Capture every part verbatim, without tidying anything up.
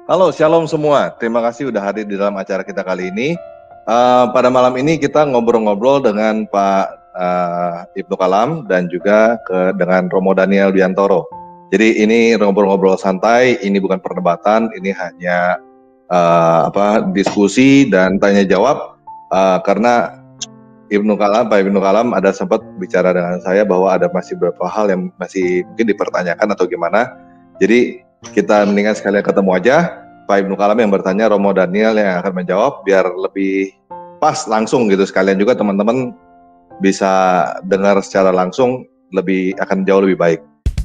Halo, shalom semua. Terima kasih udah hadir di dalam acara kita kali ini. Uh, pada malam ini kita ngobrol-ngobrol dengan Pak uh, Ibnu Kalam dan juga ke, dengan Romo Daniel Biantoro. Jadi ini ngobrol-ngobrol santai, ini bukan perdebatan, ini hanya uh, apa diskusi dan tanya jawab. Uh, karena Ibnu Kalam, Pak Ibnu Kalam ada sempat bicara dengan saya bahwa ada masih beberapa hal yang masih mungkin dipertanyakan atau gimana. Jadi kita mendingan sekalian ketemu aja, Pak Ibnu Kalam yang bertanya, Romo Daniel yang akan menjawab, biar lebih pas langsung gitu. Sekalian juga teman-teman bisa dengar secara langsung, lebih akan jauh lebih baik.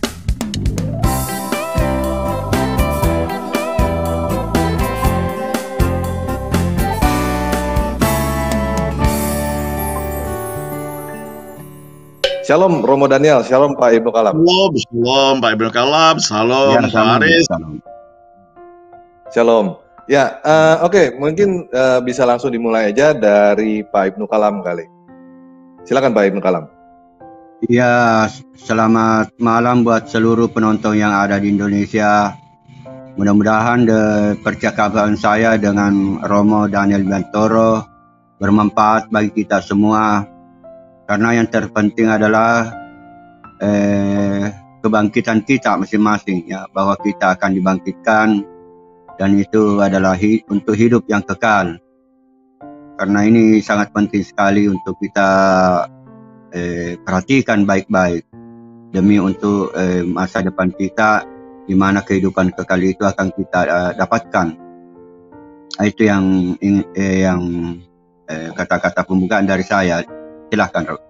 Shalom Romo Daniel, shalom Pak Ibnu Kalam. Shalom, shalom Pak Ibnu Kalam, shalom ya, Pak Aris. Shalom. Ya, uh, oke, okay. mungkin uh, bisa langsung dimulai aja dari Pak Ibnu Kalam kali. Silakan Pak Ibnu Kalam. Ya, selamat malam buat seluruh penonton yang ada di Indonesia. Mudah-mudahan percakapan saya dengan Romo Daniel Biantoro bermanfaat bagi kita semua. Karena yang terpenting adalah eh, kebangkitan kita masing-masing, ya, bahwa kita akan dibangkitkan dan itu adalah hi untuk hidup yang kekal. Karena ini sangat penting sekali untuk kita eh, perhatikan baik-baik demi untuk eh, masa depan kita, di mana kehidupan kekal itu akan kita eh, dapatkan. Itu yang eh, yang kata-kata eh, pembukaan dari saya. Silahkan, Rob.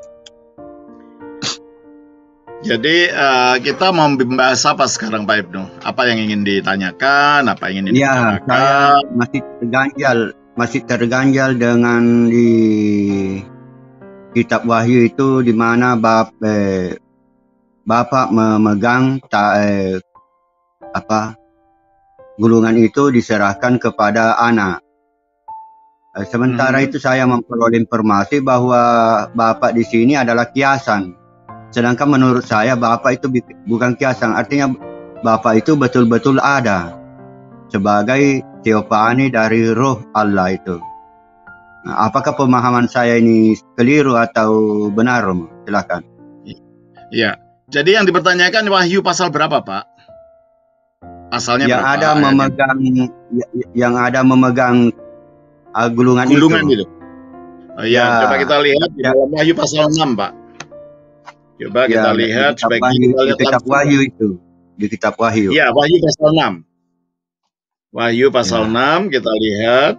Jadi uh, kita mau membahas apa sekarang Pak Ibnu? Apa yang ingin ditanyakan? Apa yang ingin ya, ditanyakan? Saya masih terganjal, masih terganjal dengan di kitab Wahyu itu, di mana bap, eh, Bapak memegang ta, eh, apa gulungan itu diserahkan kepada anak. Sementara hmm. itu saya memperoleh informasi bahwa Bapak di sini adalah kiasan. Sedangkan menurut saya Bapak itu bukan kiasan. Artinya Bapak itu betul-betul ada sebagai teofani dari roh Allah itu. Nah, apakah pemahaman saya ini keliru atau benar, Romo? Silakan. Ya, jadi yang dipertanyakan Wahyu pasal berapa, Pak? Pasalnya yang berapa? Ada memegang, yang ada memegang Uh, gulungan, gulungan itu. itu. Oh, ya, ya, coba kita lihat di ya. dalam Wahyu pasal enam, Pak. Coba ya, kita lihat di kitab Wahyu, kita lihat di kitab Wahyu itu. Di kitab Wahyu. Iya, Wahyu pasal enam. Wahyu pasal ya. enam kita lihat.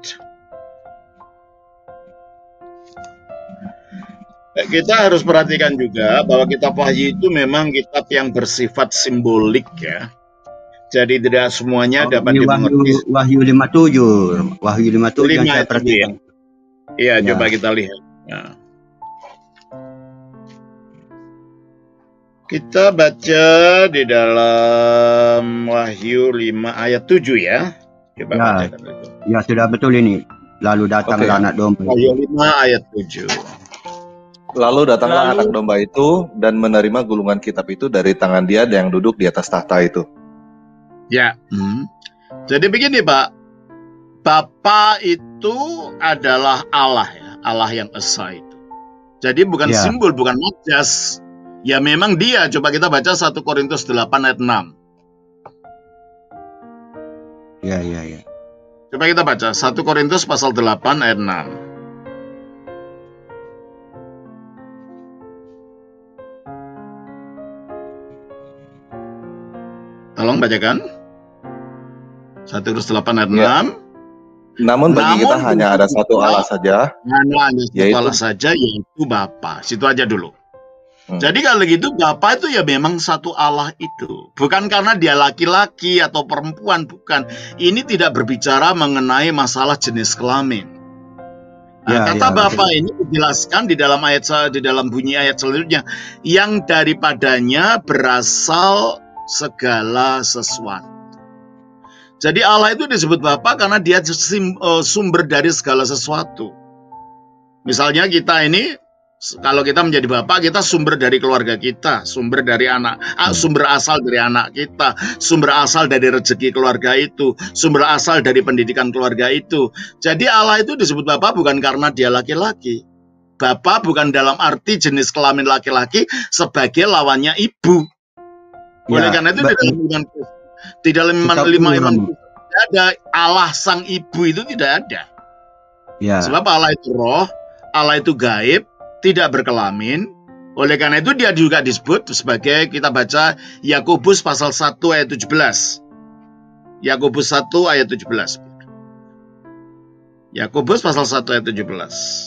Kita harus perhatikan juga bahwa kitab Wahyu itu memang kitab yang bersifat simbolik, ya. Jadi tidak semuanya oh, dapat dimengerti. Wahyu lima puluh tujuh, Wahyu lima puluh tujuh yang saya perhatikan. Iya, ya. Coba kita lihat. Ya. Kita baca di dalam Wahyu lima ayat tujuh ya. Coba ya. baca itu. Ya, sudah betul ini. Lalu datanglah okay. anak domba. Wahyu lima ayat tujuh. Lalu datanglah Lalu... anak domba itu dan menerima gulungan kitab itu dari tangan dia yang duduk di atas tahta itu. Ya, hmm. Jadi begini Pak, Bapa itu adalah Allah ya, Allah yang esa itu. Jadi bukan ya. simbol, bukan majas. Ya memang dia, coba kita baca satu Korintus delapan ayat enam. Ya, ya, ya. Coba kita baca satu Korintus pasal delapan ayat enam. Tolong bacakan. satu Korintus delapan ayat ya. enam. Namun bagi Namun, kita hanya ada satu Allah saja. Hanya ada satu yaitu... Allah saja, yaitu Bapa. Situ aja dulu. Hmm. Jadi kalau gitu Bapa itu ya memang satu Allah itu. Bukan karena dia laki-laki atau perempuan, bukan. Ini tidak berbicara mengenai masalah jenis kelamin. Nah, ya, kata ya, Bapa ini dijelaskan di dalam ayat di dalam bunyi ayat selanjutnya, yang daripadanya berasal segala sesuatu. Jadi Allah itu disebut Bapa karena dia sumber dari segala sesuatu. Misalnya kita ini Kalau kita menjadi bapak, kita sumber dari keluarga kita, sumber dari anak, hmm. sumber asal dari anak kita, sumber asal dari rezeki keluarga itu, sumber asal dari pendidikan keluarga itu. Jadi Allah itu disebut bapak bukan karena dia laki-laki. Bapak bukan dalam arti jenis kelamin laki-laki sebagai lawannya ibu. Oleh ya, karena itu di dalam iman di dalam iman lima iman tidak ada Allah sang ibu itu tidak ada. Ya. Sebab Allah itu roh, Allah itu gaib, tidak berkelamin. Oleh karena itu dia juga disebut sebagai, kita baca Yakobus pasal satu ayat tujuh belas. Yakobus satu ayat tujuh belas. Yakobus pasal satu ayat tujuh belas.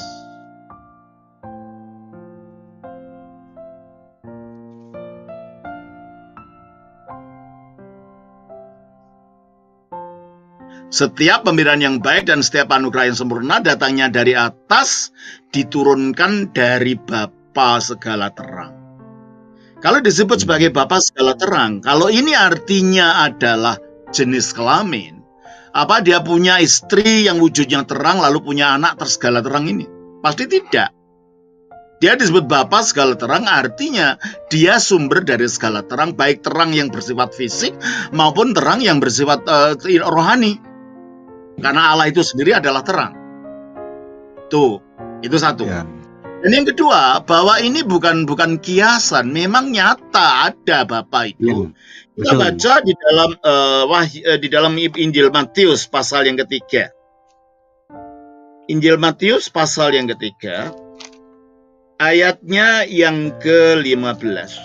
Setiap pemberian yang baik dan setiap anugerah yang sempurna datangnya dari atas, diturunkan dari Bapa segala terang. Kalau disebut sebagai Bapa segala terang, kalau ini artinya adalah jenis kelamin, apa dia punya istri yang wujudnya terang lalu punya anak tersegala terang ini? Pasti tidak. Dia disebut Bapa segala terang artinya dia sumber dari segala terang, baik terang yang bersifat fisik maupun terang yang bersifat uh, rohani. Karena Allah itu sendiri adalah terang. Tuh, itu satu. Ya. Dan yang kedua, bahwa ini bukan bukan kiasan, memang nyata ada Bapa itu. Ya. Kita baca di dalam uh, wahyu, uh, di dalam Injil Matius pasal yang ketiga. Injil Matius pasal yang ketiga, ayatnya yang ke lima belas.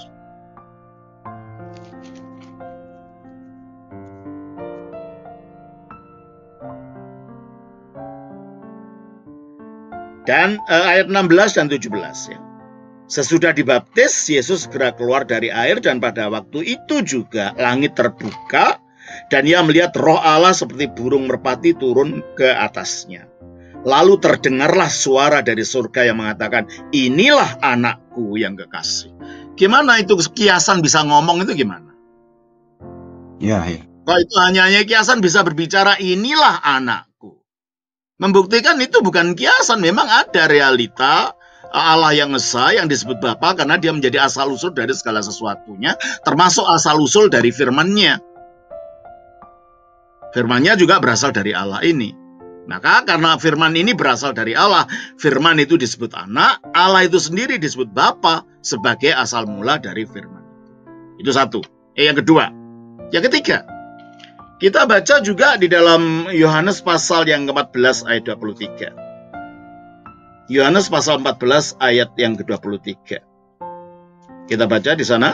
Dan uh, ayat enam belas dan tujuh belas ya. Sesudah dibaptis, Yesus segera keluar dari air dan pada waktu itu juga langit terbuka dan ia melihat roh Allah seperti burung merpati turun ke atasnya. Lalu terdengarlah suara dari surga yang mengatakan, inilah anakku yang kekasih. Gimana itu kiasan bisa ngomong itu gimana? Ya, ya. Kalau itu hanya-hanya kiasan bisa berbicara, inilah anak. Membuktikan itu bukan kiasan, memang ada realita Allah yang esa yang disebut Bapa karena dia menjadi asal-usul dari segala sesuatunya, termasuk asal-usul dari firman-Nya. Firman-Nya juga berasal dari Allah ini. Maka karena firman ini berasal dari Allah, firman itu disebut anak, Allah itu sendiri disebut Bapa sebagai asal mula dari firman. Itu satu. Eh, yang kedua. Yang ketiga. Kita baca juga di dalam Yohanes pasal yang ke empat belas ayat dua puluh tiga. Yohanes pasal empat belas ayat yang ke dua puluh tiga. Kita baca di sana.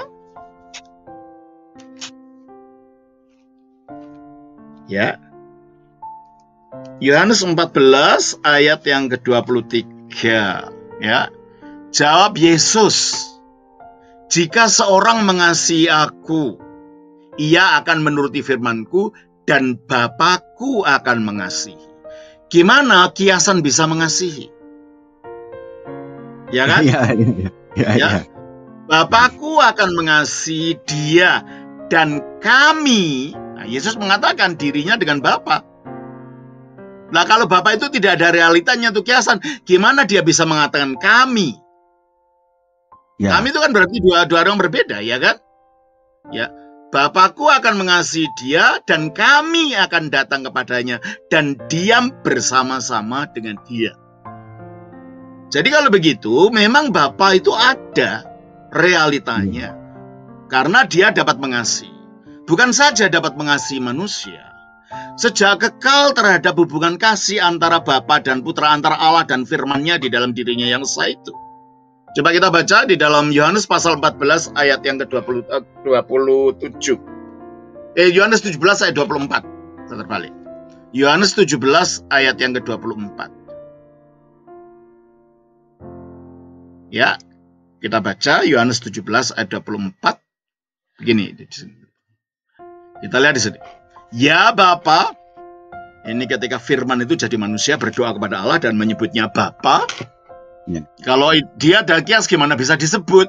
Ya. Yohanes empat belas ayat yang ke dua puluh tiga. Ya. Jawab Yesus, jika seorang mengasihi aku, ia akan menuruti firman-Ku dan Bapa-Ku akan mengasihi. Gimana kiasan bisa mengasihi? Ya kan? Ya, ya, ya, ya. Bapa-Ku akan mengasihi dia dan kami. Nah, Yesus mengatakan dirinya dengan Bapa. Nah, kalau Bapa itu tidak ada realitanya itu kiasan, gimana dia bisa mengatakan kami? Ya. Kami itu kan berarti dua, dua orang berbeda, ya kan? Ya. Bapakku akan mengasihi dia dan kami akan datang kepadanya dan diam bersama-sama dengan dia. Jadi kalau begitu memang Bapa itu ada realitanya. Karena dia dapat mengasihi. Bukan saja dapat mengasihi manusia. Sejak kekal terhadap hubungan kasih antara Bapa dan Putra, antara Allah dan firman-Nya di dalam dirinya yang esa itu. Coba kita baca di dalam Yohanes pasal empat belas ayat yang ke dua puluh tujuh. Eh, Yohanes tujuh belas ayat dua puluh empat. Terbalik. Yohanes tujuh belas ayat yang ke dua puluh empat. Ya, kita baca Yohanes tujuh belas ayat dua puluh empat. Begini. Kita lihat di sini. Ya Bapa, ini ketika firman itu jadi manusia berdoa kepada Allah dan menyebutnya Bapa. Ya. Kalau dia ada kias gimana bisa disebut?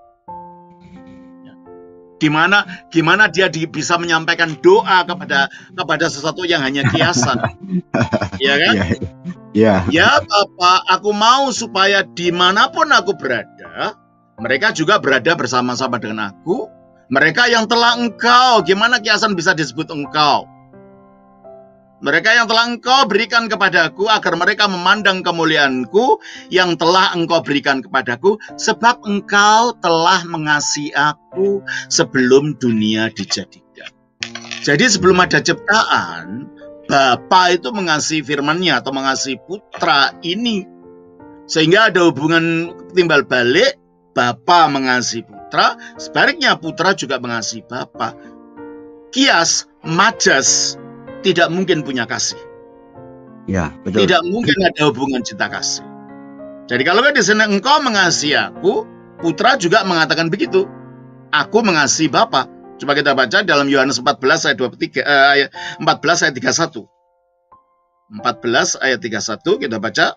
Gimana gimana dia di, bisa menyampaikan doa kepada kepada sesuatu yang hanya kiasan? Ya kan? Ya. Ya. Ya Bapa, aku mau supaya dimanapun aku berada, mereka juga berada bersama-sama dengan aku. Mereka yang telah Engkau, gimana kiasan bisa disebut Engkau? Mereka yang telah Engkau berikan kepadaku, agar mereka memandang kemuliaan-Ku yang telah Engkau berikan kepadaku, sebab Engkau telah mengasihi aku sebelum dunia dijadikan. Jadi sebelum ada ciptaan, Bapa itu mengasihi firman-Nya atau mengasihi putra ini. Sehingga ada hubungan timbal balik, Bapa mengasihi putra, sebaliknya putra juga mengasihi Bapa. Kias, majas, tidak mungkin punya kasih. Ya, betul. Tidak mungkin ada hubungan cinta kasih. Jadi kalau di sini engkau mengasihi aku, putra juga mengatakan begitu. Aku mengasihi Bapa. Coba kita baca dalam Yohanes empat belas ayat dua puluh tiga, eh, ayat empat belas ayat tiga puluh satu. empat belas ayat tiga puluh satu kita baca.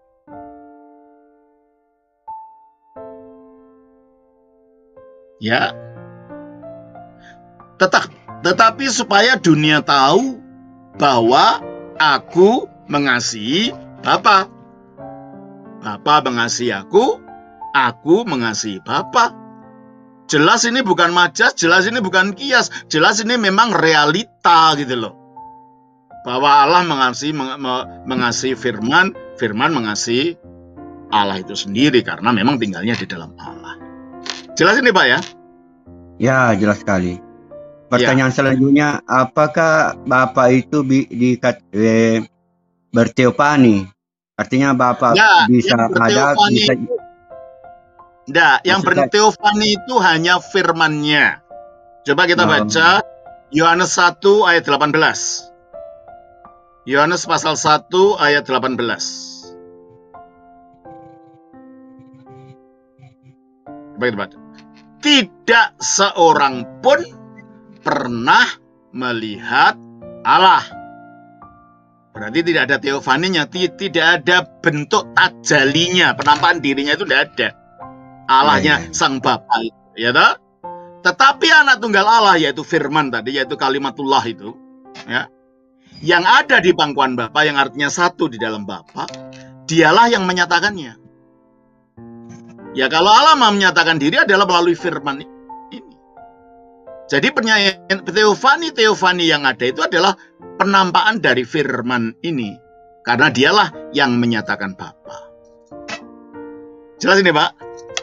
Ya. Tetap, tetapi supaya dunia tahu bahwa aku mengasihi Bapa. Bapa mengasihi aku, aku mengasihi Bapa. Jelas ini bukan majas, jelas ini bukan kias, jelas ini memang realita gitu loh. Bahwa Allah mengasihi meng, mengasihi firman, firman mengasihi Allah itu sendiri karena memang tinggalnya di dalam Allah. Jelas ini Pak ya? Ya, jelas sekali. Pertanyaan ya. Selanjutnya, apakah Bapa itu bi, di, eh, berteofani? Artinya Bapa ya, bisa ada, bisa... Nah, yang berteofani itu hanya firman-Nya. Coba kita baca Yohanes satu ayat delapan belas. Yohanes pasal satu ayat delapan belas. Coba kita baca. Tidak seorang pun pernah melihat Allah. Berarti tidak ada teofaninya, tidak ada bentuk tajalinya, penampakan dirinya itu tidak ada. Allahnya ya, ya. Sang Bapa itu, ya toh? Tetapi anak tunggal Allah yaitu firman tadi, yaitu kalimatullah itu, ya, yang ada di pangkuan Bapa, yang artinya satu di dalam Bapa, dialah yang menyatakannya. Ya kalau Allah mau menyatakan diri adalah melalui firman ini. Jadi penyampaian teofani-teofani yang ada itu adalah penampakan dari firman ini, karena dialah yang menyatakan Bapa. Jelas ini Pak?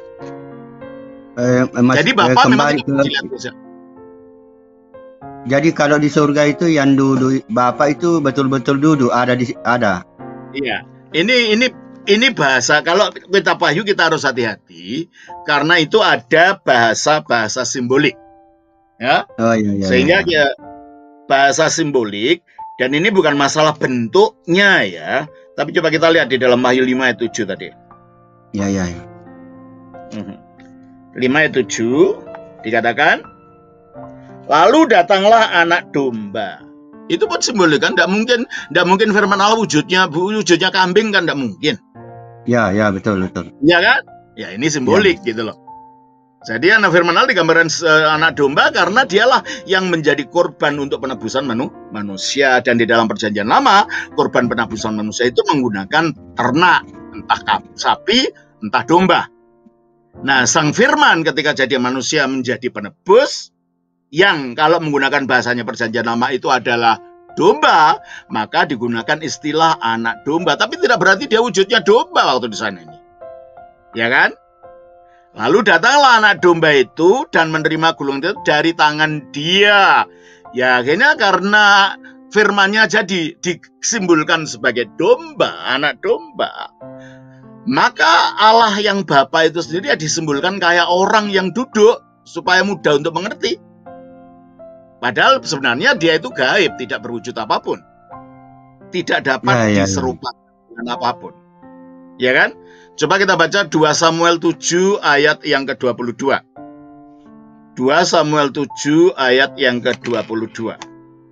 Eh, mas, jadi Bapak eh, memang ke... Jadi kalau di surga itu yang duduk Bapak itu betul-betul duduk ada di ada. Iya. Ini ini ini bahasa, kalau kita pahyu kita harus hati-hati karena itu ada bahasa-bahasa simbolik. Ya. Oh iya iya. Sehingga iya. Ya bahasa simbolik, dan ini bukan masalah bentuknya ya. Tapi coba kita lihat di dalam Wahyu lima ayat tujuh tadi. Iya iya. Ya. Mhm. lima ayat tujuh dikatakan, lalu datanglah anak domba. Itu pun simbolik kan, tidak mungkin, tidak mungkin firman Allah wujudnya wujudnya kambing kan, tidak mungkin. Ya ya betul betul. Ya kan? Ya ini simbolik ya. Gitu loh. Jadi anak firman Allah digambarkan uh, anak domba karena dialah yang menjadi korban untuk penebusan manu, manusia, dan di dalam perjanjian lama korban penebusan manusia itu menggunakan ternak, entah sapi, entah domba. Nah, sang firman ketika jadi manusia menjadi penebus, yang kalau menggunakan bahasanya perjanjian lama itu adalah domba, maka digunakan istilah anak domba. Tapi tidak berarti dia wujudnya domba waktu di sana ini. Ya kan? Lalu datanglah anak domba itu dan menerima gulung itu dari tangan dia. Ya, akhirnya karena firmannya jadi disimbolkan sebagai domba, anak domba. Maka Allah yang Bapa itu sendiri ya disimbolkan kayak orang yang duduk supaya mudah untuk mengerti. Padahal sebenarnya dia itu gaib, tidak berwujud apapun. Tidak dapat ya, ya, diserupakan ya. dengan apapun. Ya kan? Coba kita baca dua Samuel tujuh ayat yang ke dua puluh dua. dua Samuel tujuh ayat yang ke dua puluh dua.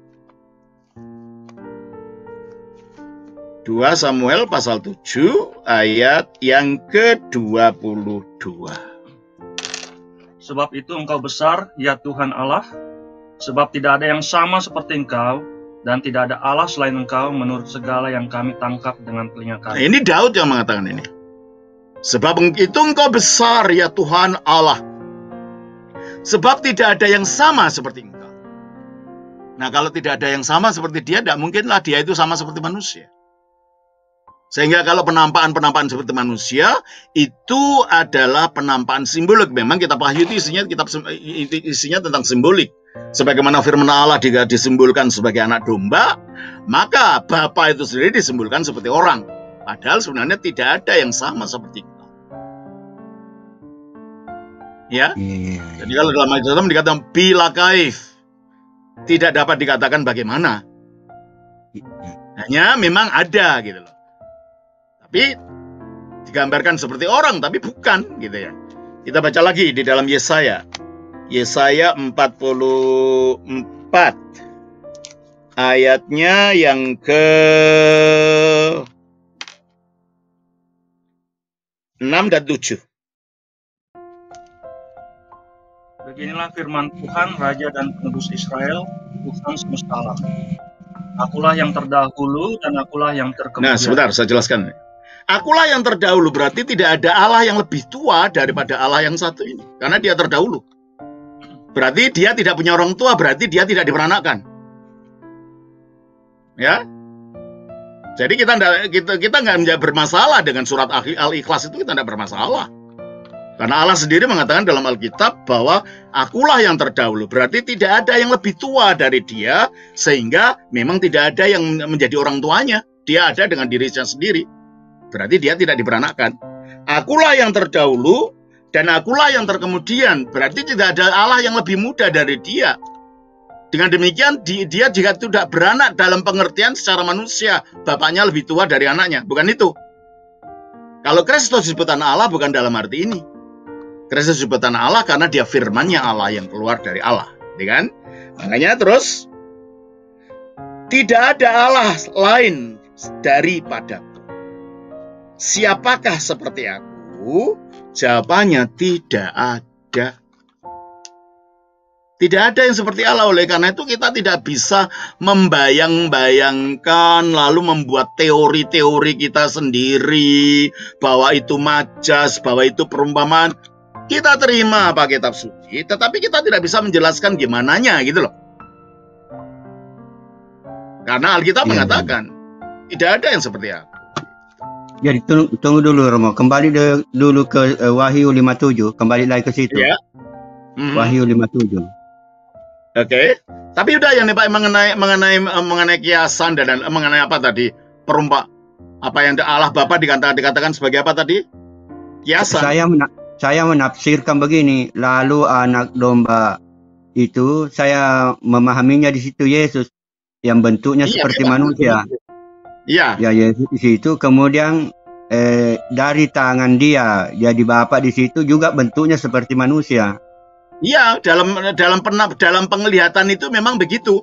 dua Samuel pasal tujuh ayat yang ke dua puluh dua. Sebab itu engkau besar, ya Tuhan Allah, sebab tidak ada yang sama seperti engkau, dan tidak ada Allah selain Engkau menurut segala yang kami tangkap dengan telinga Nah, kami. ini Daud yang mengatakan ini. Sebab itu Engkau besar ya Tuhan Allah. Sebab tidak ada yang sama seperti Engkau. Nah, kalau tidak ada yang sama seperti dia, tidak mungkinlah dia itu sama seperti manusia. Sehingga kalau penampakan-penampakan seperti manusia, itu adalah penampakan simbolik. Memang kitab Wahyu itu isinya, kitab, isinya tentang simbolik. Sebagaimana firman Allah jika disimbolkan sebagai anak domba, maka Bapa itu sendiri disimbolkan seperti orang. Padahal sebenarnya tidak ada yang sama seperti kita. Ya, Iya. jadi kalau dalam Alkitab dikatakan bila kaif, tidak dapat dikatakan bagaimana. Hanya memang ada gitu loh. Tapi digambarkan seperti orang, tapi bukan gitu ya. Kita baca lagi di dalam Yesaya. Yesaya empat puluh empat. Ayatnya yang ke enam dan tujuh. Beginilah firman Tuhan, Raja dan Penebus Israel, Tuhan semesta alam. Akulah yang terdahulu dan akulah yang terkemudian. Nah, sebentar, saya jelaskan. Akulah yang terdahulu berarti tidak ada Allah yang lebih tua daripada Allah yang satu ini. Karena dia terdahulu. Berarti dia tidak punya orang tua, berarti dia tidak diperanakkan. Ya. Jadi kita enggak, kita kita nggak bermasalah dengan surat Al-Ikhlas itu, kita tidak bermasalah. Karena Allah sendiri mengatakan dalam Alkitab bahwa akulah yang terdahulu. Berarti tidak ada yang lebih tua dari dia, sehingga memang tidak ada yang menjadi orang tuanya. Dia ada dengan dirinya sendiri. Berarti dia tidak diperanakkan. Akulah yang terdahulu dan akulah yang terkemudian. Berarti tidak ada Allah yang lebih muda dari dia. Dengan demikian dia jika tidak beranak dalam pengertian secara manusia, bapaknya lebih tua dari anaknya. Bukan itu. Kalau Kristus disebut anak Allah bukan dalam arti ini. Kristus disebut anak Allah karena dia firman-Nya Allah yang keluar dari Allah. Ya kan? Makanya terus tidak ada Allah lain daripada. Siapakah seperti aku? Jawabannya tidak ada. Tidak ada yang seperti Allah. Oleh karena itu kita tidak bisa membayang-bayangkan lalu membuat teori-teori kita sendiri bahwa itu majas, bahwa itu perumpamaan. Kita terima apa kitab suci, tetapi kita tidak bisa menjelaskan gimananya gitu loh. Karena Alkitab ya, mengatakan ya. Tidak ada yang seperti aku. Jadi tunggu, tunggu dulu Romo, kembali de, dulu ke uh, Wahyu lima puluh tujuh, kembali lagi ke situ. Ya. Mm-hmm. Wahyu lima puluh tujuh. Oke, okay. Tapi udah yang nih Pak mengenai mengenai mengenai kiasan dan, dan mengenai apa tadi perumpak apa yang Allah Bapa dikatakan dikatakan sebagai apa tadi? Kiasan. Saya mena saya menafsirkan begini, lalu anak domba itu saya memahaminya di situ Yesus yang bentuknya iya, seperti kita, manusia. Iya. Ya Yesus di situ, kemudian eh, dari tangan dia jadi Bapa di situ juga bentuknya seperti manusia. Iya, dalam dalam pernah dalam penglihatan itu memang begitu.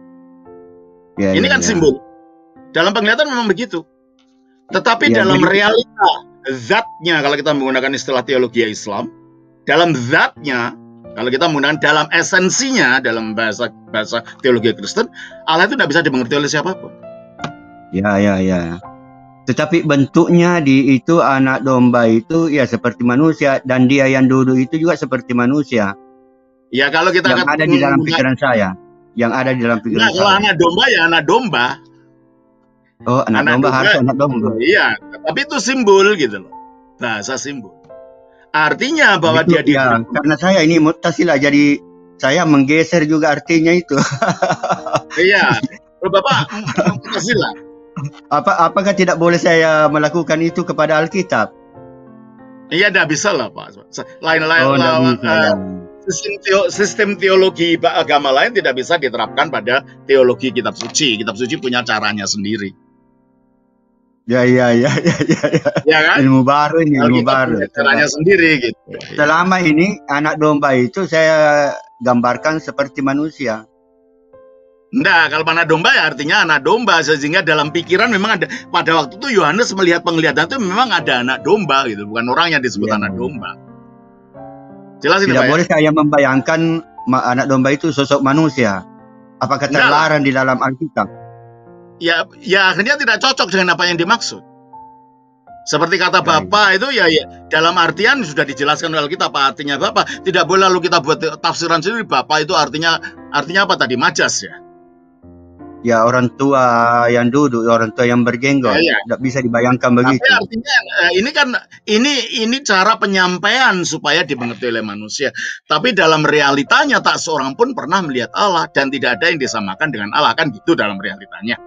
Ya, Ini ya, kan ya. Simbol. Dalam penglihatan memang begitu. Tetapi ya, dalam jadi... realita zatnya, kalau kita menggunakan istilah teologi Islam, dalam zatnya, kalau kita menggunakan dalam esensinya, dalam bahasa bahasa teologi Kristen, Allah itu tidak bisa dimengerti oleh siapapun. Ya, ya, ya. Tetapi bentuknya di itu anak domba itu ya seperti manusia, dan dia yang duduk itu juga seperti manusia. Ya kalau kita yang ada di dalam pikiran saya, yang ada di dalam pikiran nah, saya. Kalau anak domba ya anak domba. Oh, anak, anak domba, domba harus anak domba. Iya, tapi itu simbol gitu loh, bahasa simbol. Artinya bahwa itu, dia di ya, karena saya ini mutazilah, jadi saya menggeser juga artinya itu. Iya, Bapak mutazilah. Apa apakah tidak boleh saya melakukan itu kepada Alkitab? Iya, tidak bisa lah Pak. Lain-lain oh, lah. Uh, sistem, teo, sistem teologi agama lain tidak bisa diterapkan pada teologi kitab suci. Kitab suci punya caranya sendiri. Ya, ya, ya, ya, ya. Ya kan? Ilmu baru ini, ilmu baru. Punya caranya sendiri gitu. Selama ini anak domba itu saya gambarkan seperti manusia. Enggak, kalau anak domba ya artinya anak domba, sehingga dalam pikiran memang ada, pada waktu itu Yohanes melihat penglihatan itu memang ada anak domba gitu, bukan orang yang disebut ya, anak domba. Jelas ini Tidak Pak, boleh ya? Saya membayangkan anak domba itu sosok manusia. Apakah Enggak lah. terlarang di dalam Alkitab? Ya, ya akhirnya tidak cocok dengan apa yang dimaksud. Seperti kata Ya, Bapa itu ya, ya dalam artian sudah dijelaskan oleh Alkitab apa artinya Bapa. Tidak boleh lalu kita buat tafsiran sendiri. Bapa itu artinya artinya apa tadi? Majas ya. Ya, orang tua yang duduk, orang tua yang berjenggot, Ya, ya. tidak bisa dibayangkan Tapi begitu. artinya eh, ini kan ini ini cara penyampaian supaya dimengerti oleh manusia. Tapi dalam realitanya tak seorang pun pernah melihat Allah dan tidak ada yang disamakan dengan Allah, kan gitu dalam realitanya.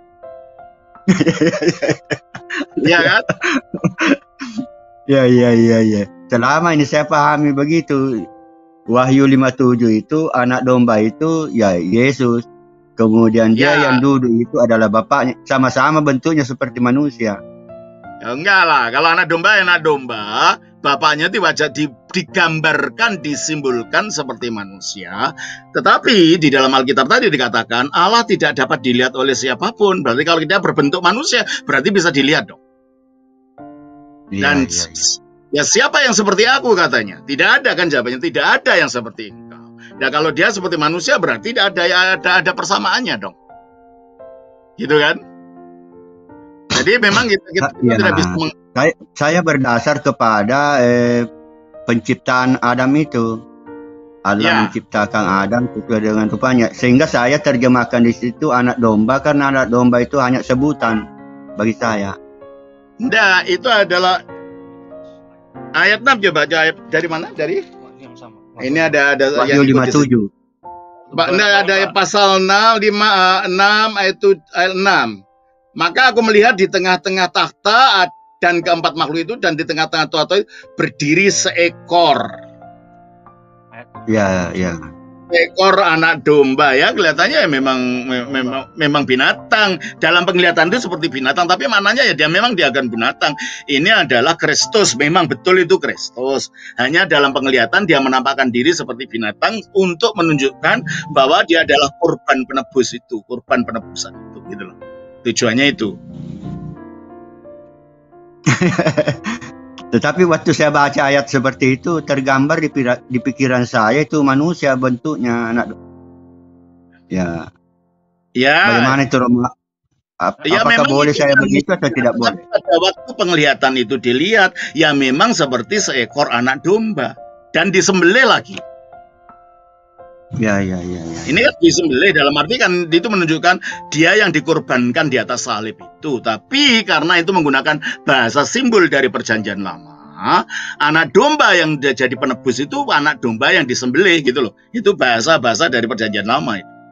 Iya kan? Ya, ya, ya, ya. Selama ini saya pahami begitu. Wahyu lima puluh tujuh itu anak domba itu ya Yesus. Kemudian dia Ya. yang duduk itu adalah bapaknya. Sama-sama bentuknya seperti manusia. Ya, enggak lah, kalau anak domba ya anak domba, bapaknya itu wajah di, digambarkan, disimbolkan seperti manusia. Tetapi di dalam Alkitab tadi dikatakan Allah tidak dapat dilihat oleh siapapun. Berarti kalau dia berbentuk manusia, berarti bisa dilihat dong. Iya, Dan iya, iya. ya siapa yang seperti aku katanya? Tidak ada kan jawabannya, tidak ada yang seperti engkau. Nah kalau dia seperti manusia berarti tidak ada ada ada persamaannya dong. Gitu kan? Jadi memang kita, kita, kita Ya, tidak bisa meng- saya, saya berdasar kepada eh, penciptaan Adam itu. Allah Ya. menciptakan Adam sesuai dengan rupanya. Sehingga saya terjemahkan di situ anak domba, karena anak domba itu hanya sebutan bagi saya. Nah, itu adalah ayat enam, coba baca ayat dari mana? Dari Yang sama. ini ada ada Wahyu lima puluh tujuh. Pak, nah, ada pasal enam, lima, enam ayat tu- ayat enam. Maka aku melihat di tengah-tengah takhta ad- dan keempat makhluk itu dan di tengah-tengah tahta itu berdiri seekor Ya, ya. ekor anak domba ya, kelihatannya ya memang me- memang memang binatang. Dalam penglihatan itu seperti binatang, tapi maknanya ya dia memang dia akan binatang. Ini adalah Kristus, memang betul itu Kristus. Hanya dalam penglihatan dia menampakkan diri seperti binatang untuk menunjukkan bahwa dia adalah korban penebus itu, korban penebusan itu, gitu loh. Tujuannya itu. Tetapi waktu saya baca ayat seperti itu, tergambar di, pira- di pikiran saya itu manusia bentuknya anak. Ya, Ya, bagaimana itu Roma? Ap- ya apakah memang boleh itu saya kan begitu atau tidak boleh? Tapi pada waktu penglihatan itu dilihat, ya memang seperti seekor anak domba dan disembelih lagi. Ya, ya, ya, ya. Ini kan disembelih dalam arti kan itu menunjukkan dia yang dikorbankan di atas salib itu. Tapi karena itu menggunakan bahasa simbol dari perjanjian lama, anak domba yang dia jadi penebus itu anak domba yang disembelih gitu loh. Itu bahasa-bahasa dari perjanjian lama itu.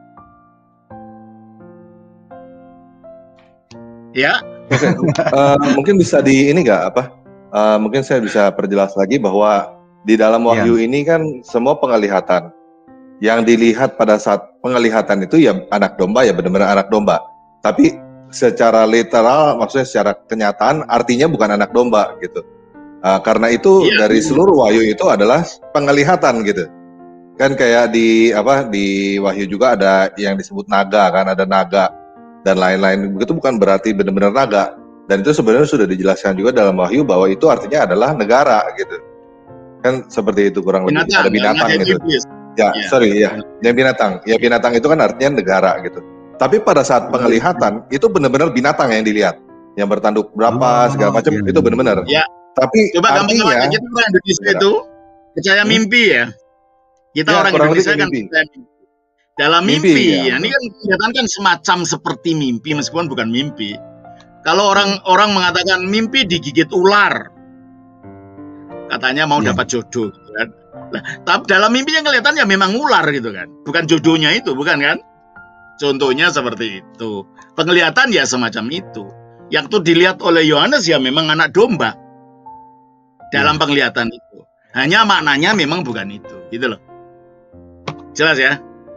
Ya, Eh, mungkin bisa di ini nggak apa? Eh, mungkin saya bisa perjelas lagi bahwa di dalam wahyu ini kan semua penglihatan. Yang dilihat pada saat penglihatan itu ya anak domba, ya benar-benar anak domba. Tapi secara literal, maksudnya secara kenyataan artinya bukan anak domba gitu. Uh, karena itu Iya. dari seluruh wahyu itu adalah penglihatan gitu. Kan kayak di apa di wahyu juga ada yang disebut naga kan, ada naga dan lain-lain. Begitu bukan berarti benar-benar naga. Dan itu sebenarnya sudah dijelaskan juga dalam wahyu bahwa itu artinya adalah negara gitu. Kan seperti itu kurang lebih. binatang, Ada binatang naga gitu. iblis. Ya, Iya. sorry ya. Yang binatang. Ya binatang itu kan artinya negara gitu. Tapi pada saat penglihatan itu benar-benar binatang yang dilihat. Yang bertanduk berapa Oh, segala macam iya. itu benar-benar. Ya. Tapi Coba gampang artinya aja kita orang Indonesia negara. itu percaya Hmm? mimpi ya. Kita Ya, orang kurang Indonesia lebih kan mimpi. percaya mimpi. Dalam Mimpi, mimpi, ya, ya, ini kan kelihatan kan semacam seperti mimpi meskipun bukan mimpi. Kalau orang orang mengatakan mimpi digigit ular, katanya mau Ya. dapat jodoh, gitu kan. Nah, tapi dalam mimpi yang kelihatan ya memang ular gitu kan, bukan jodohnya itu, bukan kan? Contohnya seperti itu. Penglihatan ya semacam itu. Yang tuh dilihat oleh Yohanes ya memang anak domba dalam Ya. penglihatan itu. Hanya maknanya memang bukan itu, gitu loh. Jelas ya?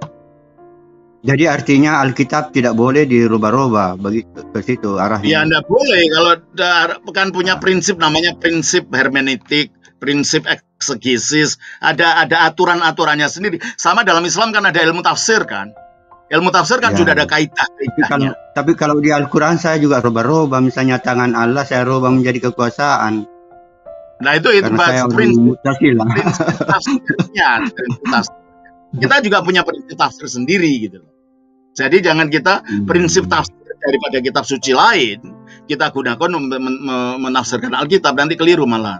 Jadi artinya Alkitab tidak boleh dirubah-rubah begitu ke situ arahnya. Ya Anda boleh kalau da- kan punya prinsip namanya prinsip hermeneutik, prinsip eksegesis, ada ada aturan-aturannya sendiri. Sama dalam Islam kan ada ilmu tafsir kan. Ilmu tafsir kan Ya. sudah ada Tapi kalau, kaidah-kaidahnya. tapi kalau di Al-Quran saya juga rubah-rubah, misalnya tangan Allah saya rubah menjadi kekuasaan. Nah itu itu Karena saya orang prinsip Mu'tazilah. prinsip tafsirnya, prinsip tafsir. Kita juga punya prinsip tafsir sendiri gitu. Jadi jangan kita Hmm. prinsip tafsir daripada kitab suci lain kita gunakan mem- mem- menafsirkan Alkitab, nanti keliru malah.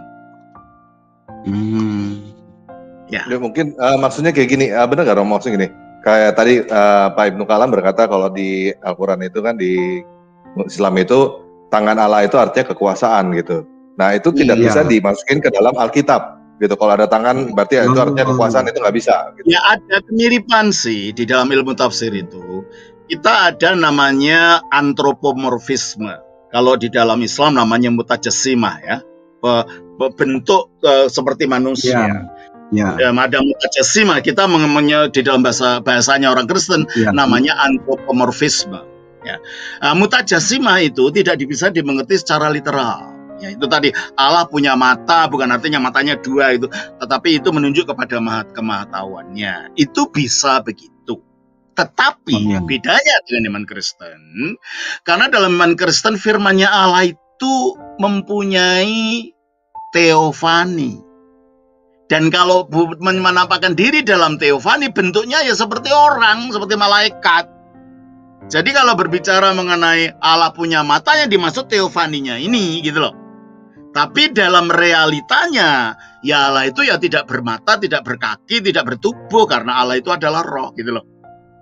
Hmm. Ya. Ya, mungkin uh, maksudnya kayak gini, uh, benar nggak Romo? Maksudnya gini, kayak tadi uh, Pak Ibnu Kalam berkata kalau di Al-Quran itu kan di Islam itu tangan Allah itu artinya kekuasaan gitu. Nah itu tidak Iya. bisa dimasukin ke dalam Alkitab gitu. Kalau ada tangan berarti itu artinya kekuasaan, itu nggak bisa. Gitu. Ya ada kemiripan sih di dalam ilmu tafsir itu. Kita ada namanya antropomorfisme. Kalau di dalam Islam namanya mutajassimah ya. Be- be- bentuk uh, seperti manusia. Ya. Ya, ada mutajassimah, kita mengenai di dalam bahasa bahasanya orang Kristen Ya. namanya antropomorfisme. Ya. Nah, mutajassimah itu tidak bisa dimengerti secara literal. Ya, itu tadi Allah punya mata bukan artinya matanya dua itu, tetapi itu menunjuk kepada maha kemahatauannya. Itu bisa begitu. Tetapi Oh, iya. bedanya dengan iman Kristen, karena dalam iman Kristen firman-Nya Allah itu mempunyai teofani. Dan kalau menampakkan diri dalam teofani, bentuknya ya seperti orang, seperti malaikat. Jadi kalau berbicara mengenai Allah punya mata, yang dimaksud teofaninya ini gitu loh. Tapi dalam realitanya, ya Allah itu ya tidak bermata, tidak berkaki, tidak bertubuh, karena Allah itu adalah roh gitu loh.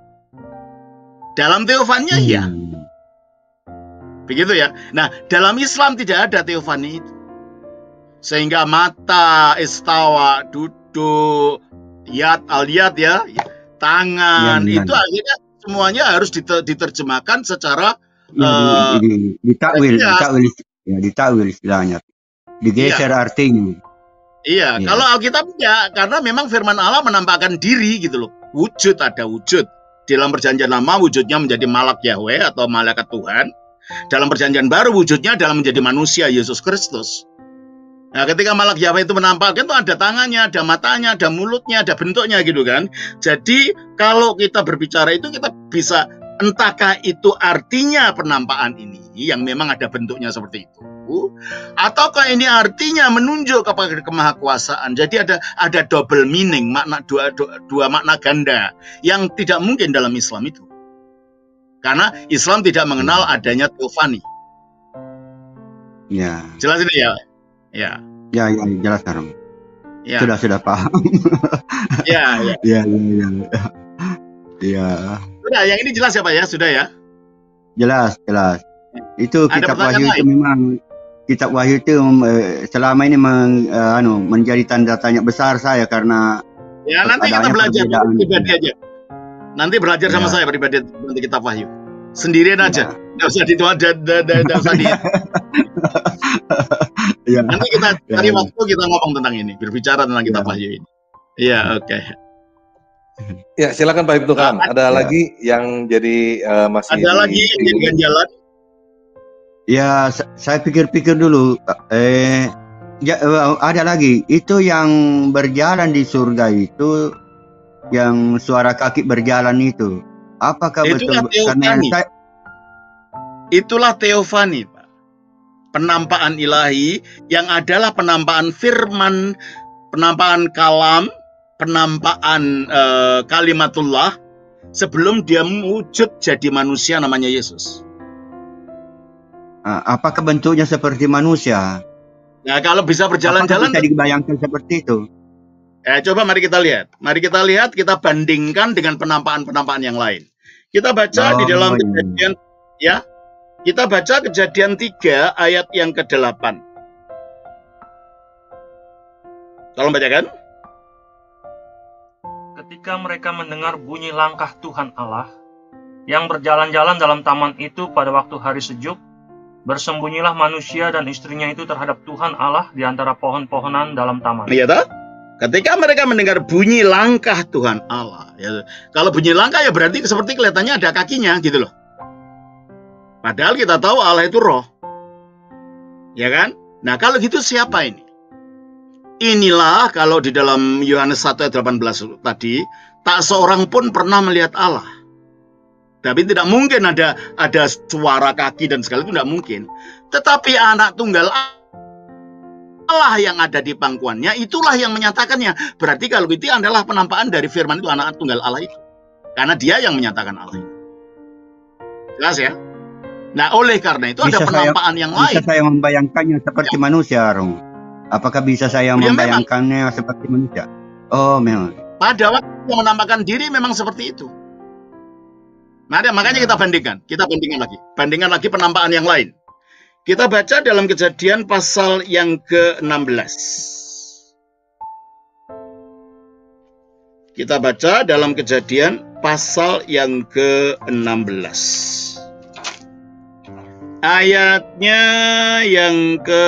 Dalam teofaninya Hmm. ya, begitu ya. Nah, dalam Islam tidak ada teofani itu. Sehingga mata, istawa, duduk, yad, al-yad ya, tangan, Ya, ya. itu akhirnya semuanya harus diter- diterjemahkan secara Ya, eh, di, di, ditakwil, jelas. ditakwil, ya, ditakwil istilahnya. Digeser artinya. Iya, Iya. kalau Alkitab ya, karena memang firman Allah menampakkan diri gitu loh. Wujud, ada wujud. Dalam perjanjian lama wujudnya menjadi malak Yahweh atau malaikat Tuhan. Dalam perjanjian baru wujudnya adalah menjadi manusia Yesus Kristus. Nah, ketika malak Yahweh itu menampakkan itu ada tangannya, ada matanya, ada mulutnya, ada bentuknya gitu kan. Jadi kalau kita berbicara itu kita bisa, entahkah itu artinya penampakan ini yang memang ada bentuknya seperti itu, ataukah ini artinya menunjuk kepada kemahakuasaan. Jadi ada ada double meaning, makna dua, dua, dua makna ganda yang tidak mungkin dalam Islam itu. Karena Islam tidak mengenal adanya teofani. Ya. Jelas ini ya? Ya. Ya, ya, jelas sekarang. Ya. Sudah, sudah paham. Ya, ya. Ya, ya, ya. Ya. Sudah, yang ini jelas ya Pak ya? Sudah ya? Jelas, jelas. Itu Ada kitab pertanyaan Wahyu itu lain? memang kitab Wahyu itu eh, selama ini meng, eh, anu, menjadi tanda tanya besar saya karena Ya, nanti kita adanya belajar perbedaan. pribadi aja. Nanti belajar sama Ya. saya pribadi nanti kitab Wahyu. Sendirian Ya. aja. Nggak usah di nggak usah di. Ya. Nanti kita Ya, cari ya. waktu kita ngomong tentang ini, berbicara tentang kitab Ya. Wahyu ini. Iya, oke. Ya silakan Pak Ibnu Kalam. Nah, Ada ya. lagi yang jadi uh, masih Ada di- lagi yang jadi ganjalan? Ya, sa- saya pikir-pikir dulu. Eh, ya, eh, ada lagi. Itu yang berjalan di surga itu, yang suara kaki berjalan itu. Apakah Itulah betul? Karena teofani. saya, Itulah teofani, Pak. Penampakan ilahi yang adalah penampakan firman, penampakan kalam, penampakan eh, kalimatullah sebelum dia wujud jadi manusia namanya Yesus. ah, apakah bentuknya seperti manusia? Nah, kalau bisa berjalan-jalan, Apakah bisa dibayangkan seperti itu? eh, coba mari kita lihat. Mari kita lihat, kita bandingkan dengan penampakan-penampakan yang lain. Kita baca di Oh, dalam iya. kejadian, ya. Kita baca kejadian tiga ayat yang kedelapan. Tolong bacakan. Ketika mereka mendengar bunyi langkah Tuhan Allah yang berjalan-jalan dalam taman itu pada waktu hari sejuk, bersembunyilah manusia dan istrinya itu terhadap Tuhan Allah di antara pohon-pohonan dalam taman. Iya toh? Ketika mereka mendengar bunyi langkah Tuhan Allah, ya, kalau bunyi langkah ya berarti seperti kelihatannya ada kakinya gitu loh. Padahal kita tahu Allah itu roh. Ya kan? Nah, kalau gitu siapa ini? Inilah kalau di dalam Yohanes satu ayat delapan belas tadi, tak seorang pun pernah melihat Allah. Tapi tidak mungkin ada ada suara kaki dan segala itu tidak mungkin. Tetapi anak tunggal Allah yang ada di pangkuannya, itulah yang menyatakannya. Berarti kalau itu adalah penampakan dari firman itu, anak tunggal Allah itu. Karena dia yang menyatakan Allah itu. Jelas ya? Nah, oleh karena itu Bisa ada penampakan saya, yang bisa lain. saya membayangkannya seperti Ya. manusia, Rung. Apakah bisa saya Ya, memang. membayangkannya seperti manusia? Oh, memang. Pada waktu yang menampakkan diri memang seperti itu. Nah, makanya kita Ya. bandingkan. Kita bandingkan lagi. Bandingkan lagi penampakan yang lain. Kita baca dalam Kejadian pasal yang ke enam belas. Kita baca dalam Kejadian pasal yang ke enam belas. Ayatnya yang ke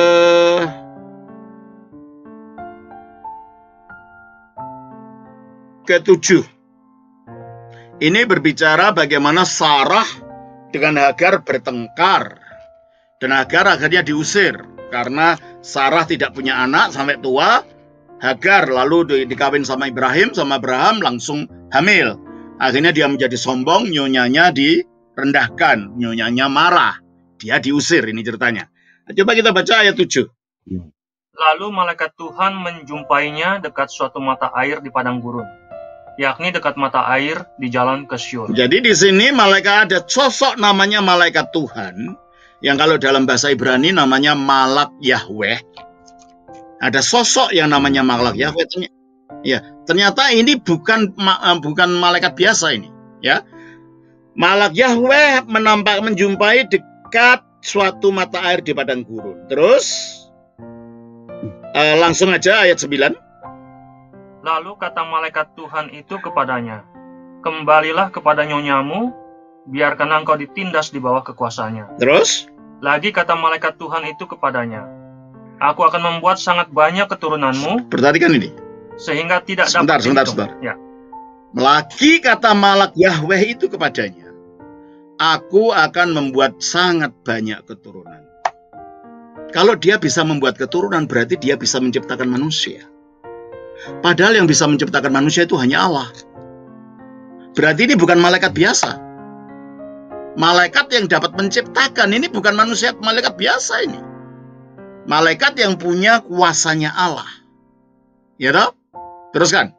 ketujuh. Ini berbicara bagaimana Sarah dengan Hagar bertengkar. Dan Hagar akhirnya diusir karena Sarah tidak punya anak sampai tua. Hagar lalu di, dikawin sama Ibrahim, sama Abraham langsung hamil. Akhirnya dia menjadi sombong, nyonyanya direndahkan, nyonyanya marah. Dia diusir, ini ceritanya. Coba kita baca ayat tujuh. Lalu malaikat Tuhan menjumpainya dekat suatu mata air di padang gurun, yakni dekat mata air di jalan ke Syur. Jadi di sini malaikat ada sosok namanya malaikat Tuhan, yang kalau dalam bahasa Ibrani namanya Malak Yahweh. Ada sosok yang namanya Malak Yahweh. Ya, ternyata ini bukan bukan malaikat biasa ini, ya. Malak Yahweh menampak menjumpai dekat suatu mata air di padang gurun. Terus uh, langsung aja ayat sembilan. Lalu kata malaikat Tuhan itu kepadanya, kembalilah kepada nyonyamu, biarkan engkau ditindas di bawah kekuasaannya. Terus? Lagi kata malaikat Tuhan itu kepadanya, aku akan membuat sangat banyak keturunanmu. Perhatikan ini. Sehingga tidak sebentar, dapat sebentar, dihitung. sebentar. Ya. Lagi kata Malak Yahweh itu kepadanya, aku akan membuat sangat banyak keturunan. Kalau dia bisa membuat keturunan, berarti dia bisa menciptakan manusia. Padahal yang bisa menciptakan manusia itu hanya Allah. Berarti ini bukan malaikat biasa. Malaikat yang dapat menciptakan ini bukan manusia, malaikat biasa ini. Malaikat yang punya kuasanya Allah. Ya toh? Teruskan.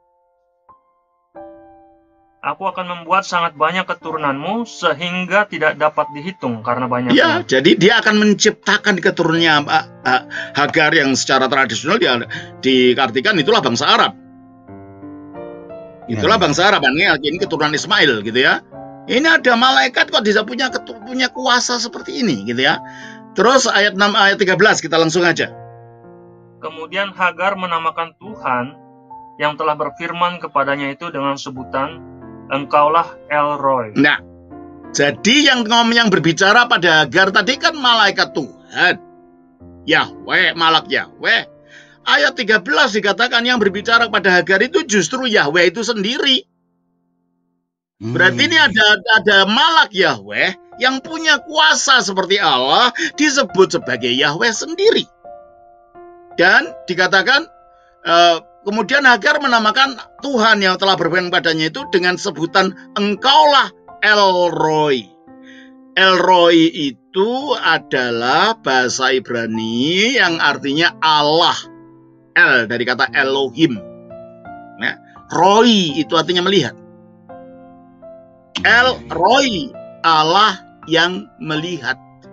Aku akan membuat sangat banyak keturunanmu sehingga tidak dapat dihitung karena banyaknya. Ya, jadi dia akan menciptakan keturunannya uh, uh, Hagar yang secara tradisional dia diartikan itulah bangsa Arab. Itulah ya, bangsa Arab, ini keturunan Ismail gitu ya. Ini ada malaikat kok bisa punya punya kuasa seperti ini gitu ya. Terus ayat enam ayat tiga belas kita langsung aja. Kemudian Hagar menamakan Tuhan yang telah berfirman kepadanya itu dengan sebutan Engkaulah El Roy. Nah, jadi yang yang berbicara pada Hagar tadi kan malaikat Tuhan, Yahweh, Malak Yahweh. Ayat tiga belas dikatakan yang berbicara pada Hagar itu justru Yahweh itu sendiri. Berarti ini ada ada Malak Yahweh yang punya kuasa seperti Allah disebut sebagai Yahweh sendiri. Dan dikatakan uh, kemudian Hagar menamakan Tuhan yang telah berfirman padanya itu dengan sebutan Engkaulah El Roy. El Roy itu adalah bahasa Ibrani yang artinya Allah. El dari kata Elohim. Nah, Roy itu artinya melihat. El Roy, Allah yang melihat.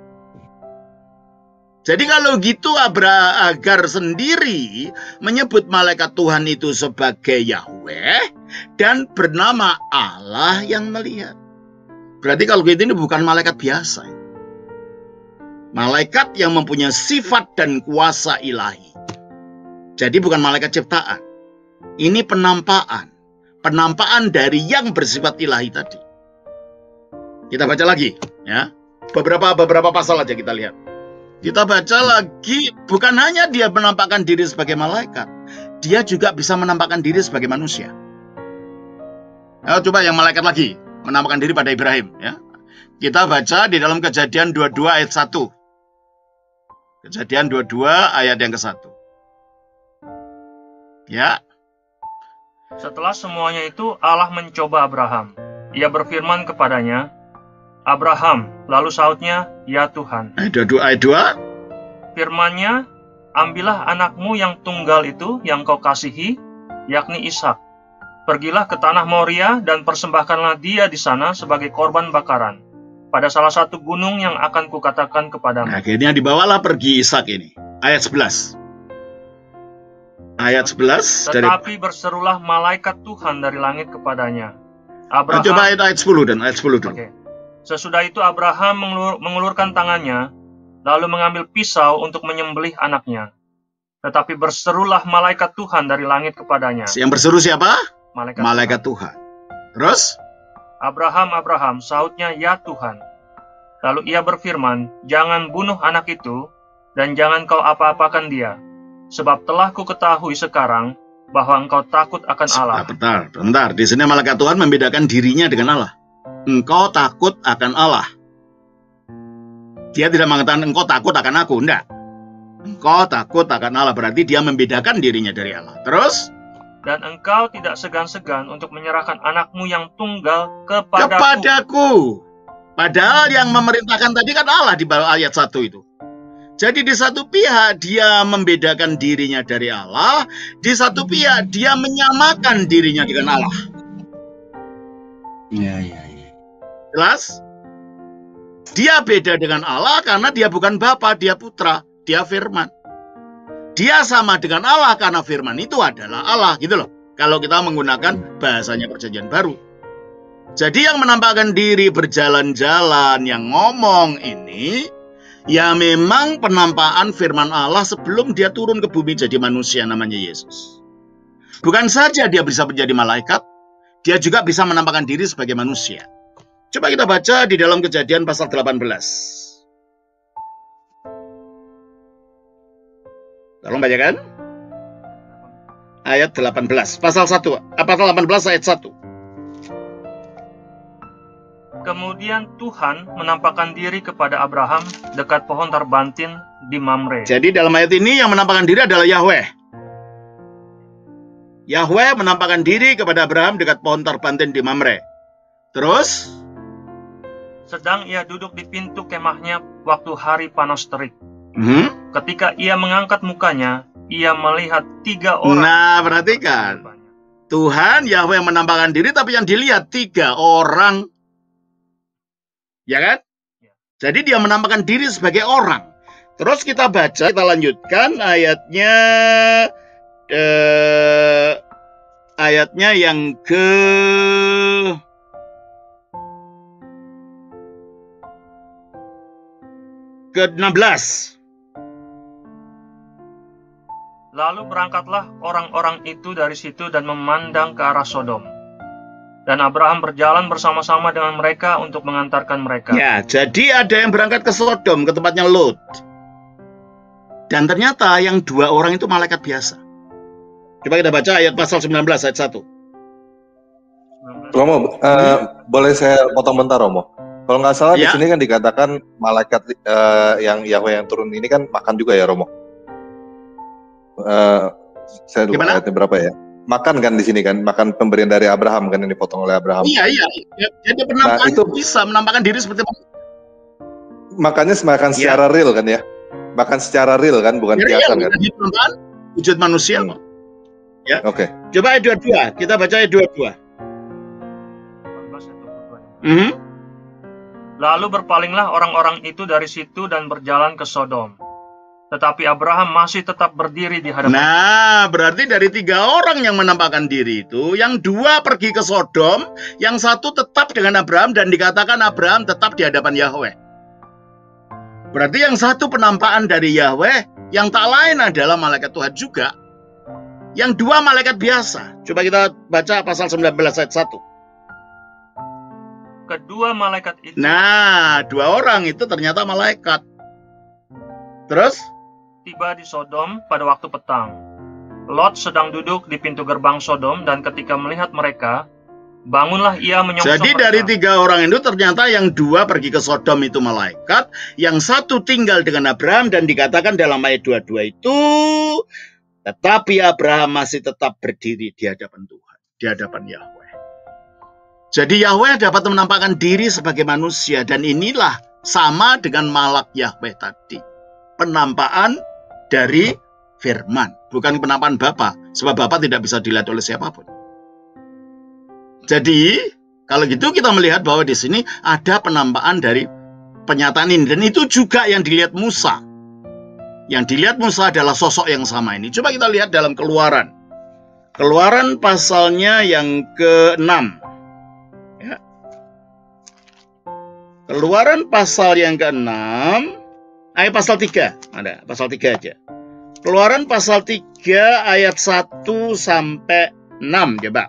Jadi kalau gitu Hagar sendiri menyebut malaikat Tuhan itu sebagai Yahweh dan bernama Allah yang melihat. Berarti kalau gitu ini bukan malaikat biasa. Malaikat yang mempunyai sifat dan kuasa ilahi. Jadi bukan malaikat ciptaan. Ini penampakan. Penampakan dari yang bersifat ilahi tadi. Kita baca lagi ya. Beberapa beberapa pasal aja kita lihat. Kita baca lagi, bukan hanya dia menampakkan diri sebagai malaikat, dia juga bisa menampakkan diri sebagai manusia. Ayo coba yang malaikat lagi, menampakkan diri pada Ibrahim. Ya. Kita baca di dalam Kejadian dua puluh dua ayat satu. Kejadian dua puluh dua ayat yang ke satu. Ya. Setelah semuanya itu Allah mencoba Abraham. Ia berfirman kepadanya, Abraham, lalu sautnya, ya Tuhan. Ayat dua puluh dua ayat dua. Firman-Nya, ambillah anakmu yang tunggal itu yang kau kasihi, yakni Ishak. Pergilah ke tanah Moria dan persembahkanlah dia di sana sebagai korban bakaran pada salah satu gunung yang akan kukatakan kepadamu. Nah, akhirnya dibawalah pergi Ishak ini. Ayat sebelas. Ayat sebelas. Tetapi dari... berserulah malaikat Tuhan dari langit kepadanya. Abraham... Nah, coba ayat, ayat sepuluh dan ayat sepuluh dulu. Okay. Sesudah itu Abraham mengulur, mengulurkan tangannya, lalu mengambil pisau untuk menyembelih anaknya. Tetapi berserulah malaikat Tuhan dari langit kepadanya. Yang berseru siapa? Malaikat, malaikat Tuhan. Tuhan. Terus? Abraham, Abraham, sahutnya, ya Tuhan. Lalu ia berfirman, jangan bunuh anak itu, dan jangan kau apa-apakan dia. Sebab telah ku ketahui sekarang, bahwa engkau takut akan Allah. Bentar, bentar. Di sini malaikat Tuhan membedakan dirinya dengan Allah. Engkau takut akan Allah. Dia tidak mengatakan engkau takut akan aku, enggak. Engkau takut akan Allah, berarti dia membedakan dirinya dari Allah. Terus? Dan engkau tidak segan-segan untuk menyerahkan anakmu yang tunggal kepadaku. Kepadaku. Padahal yang memerintahkan tadi kan Allah di bawah ayat satu itu. Jadi di satu pihak dia membedakan dirinya dari Allah, di satu pihak dia menyamakan dirinya dengan Allah. Ya, ya, ya. Jelas? Dia beda dengan Allah karena dia bukan Bapa, dia putra, dia firman. Dia sama dengan Allah karena firman itu adalah Allah, gitu loh. Kalau kita menggunakan bahasanya perjanjian baru. Jadi yang menampakkan diri berjalan-jalan, yang ngomong ini, ya memang penampakan firman Allah sebelum dia turun ke bumi jadi manusia namanya Yesus. Bukan saja dia bisa menjadi malaikat, dia juga bisa menampakkan diri sebagai manusia. Coba kita baca di dalam Kejadian pasal delapan belas. Tolong bacakan. Ayat delapan belas. Pasal satu. Pasal delapan belas ayat satu. Kemudian Tuhan menampakkan diri kepada Abraham dekat pohon tarbantin di Mamre. Jadi dalam ayat ini yang menampakkan diri adalah Yahweh. Yahweh menampakkan diri kepada Abraham dekat pohon tarbantin di Mamre. Terus? Sedang ia duduk di pintu kemahnya waktu hari panas terik. Hmm? Ketika ia mengangkat mukanya, ia melihat tiga orang. Nah, perhatikan. Tuhan, Yahweh menampakkan diri, tapi yang dilihat tiga orang. Ya kan? Ya. Jadi dia menampakkan diri sebagai orang. Terus kita baca, kita lanjutkan ayatnya. Eh, ayatnya yang ke... ke enam belas. Lalu berangkatlah orang-orang itu dari situ dan memandang ke arah Sodom. Dan Abraham berjalan bersama-sama dengan mereka untuk mengantarkan mereka. Ya, jadi ada yang berangkat ke Sodom, ke tempatnya Lot. Dan ternyata yang dua orang itu malaikat biasa. Coba kita baca ayat pasal sembilan belas ayat satu. Romo, uh, hmm? boleh saya potong bentar, Romo? Kalau nggak salah ya? Di sini kan dikatakan malaikat uh, yang Yahweh yang turun ini kan makan juga ya, Romo? Uh, saya lupa ayatnya berapa ya? Makan kan di sini kan, makan pemberian dari Abraham kan yang dipotong oleh Abraham. Iya iya. Jadi penampakan nah, itu bisa menampakkan diri seperti makanya makan ya. Secara real kan ya, makan secara real kan, bukan ya, kiasan ya, kan? Wujud manusia hmm. kok. Ya. Oke. Okay. Coba ayat dua puluh dua, kita baca ayat dua puluh dua. Mm-hmm. Lalu berpalinglah orang-orang itu dari situ dan berjalan ke Sodom. Tetapi Abraham masih tetap berdiri di hadapan. Nah, berarti dari tiga orang yang menampakkan diri itu, yang dua pergi ke Sodom, yang satu tetap dengan Abraham dan dikatakan Abraham tetap di hadapan Yahweh. Berarti yang satu penampakan dari Yahweh, yang tak lain adalah malaikat Tuhan juga. Yang dua malaikat biasa. Coba kita baca pasal sembilan belas ayat satu. Kedua malaikat itu. Nah, dua orang itu ternyata malaikat. Terus? Tiba di Sodom pada waktu petang. Lot sedang duduk di pintu gerbang Sodom dan ketika melihat mereka, bangunlah ia menyongsong. Jadi mereka. Dari tiga orang itu ternyata yang dua pergi ke Sodom itu malaikat, yang satu tinggal dengan Abraham dan dikatakan dalam ayat dua puluh dua itu, tetapi Abraham masih tetap berdiri di hadapan Tuhan, di hadapan Yahweh. Jadi Yahweh dapat menampakkan diri sebagai manusia dan inilah sama dengan malak Yahweh tadi. Penampakan dari firman, bukan penampakan Bapa, sebab Bapa tidak bisa dilihat oleh siapapun. Jadi kalau gitu kita melihat bahwa di sini ada penampakan dari penyataan ini, dan itu juga yang dilihat Musa. Yang dilihat Musa adalah sosok yang sama ini. Coba kita lihat dalam Keluaran. Keluaran pasalnya yang keenam. Ya. Keluaran pasal yang keenam, ayat pasal tiga. Ada, pasal tiga aja. Keluaran pasal tiga ayat satu sampai enam, coba.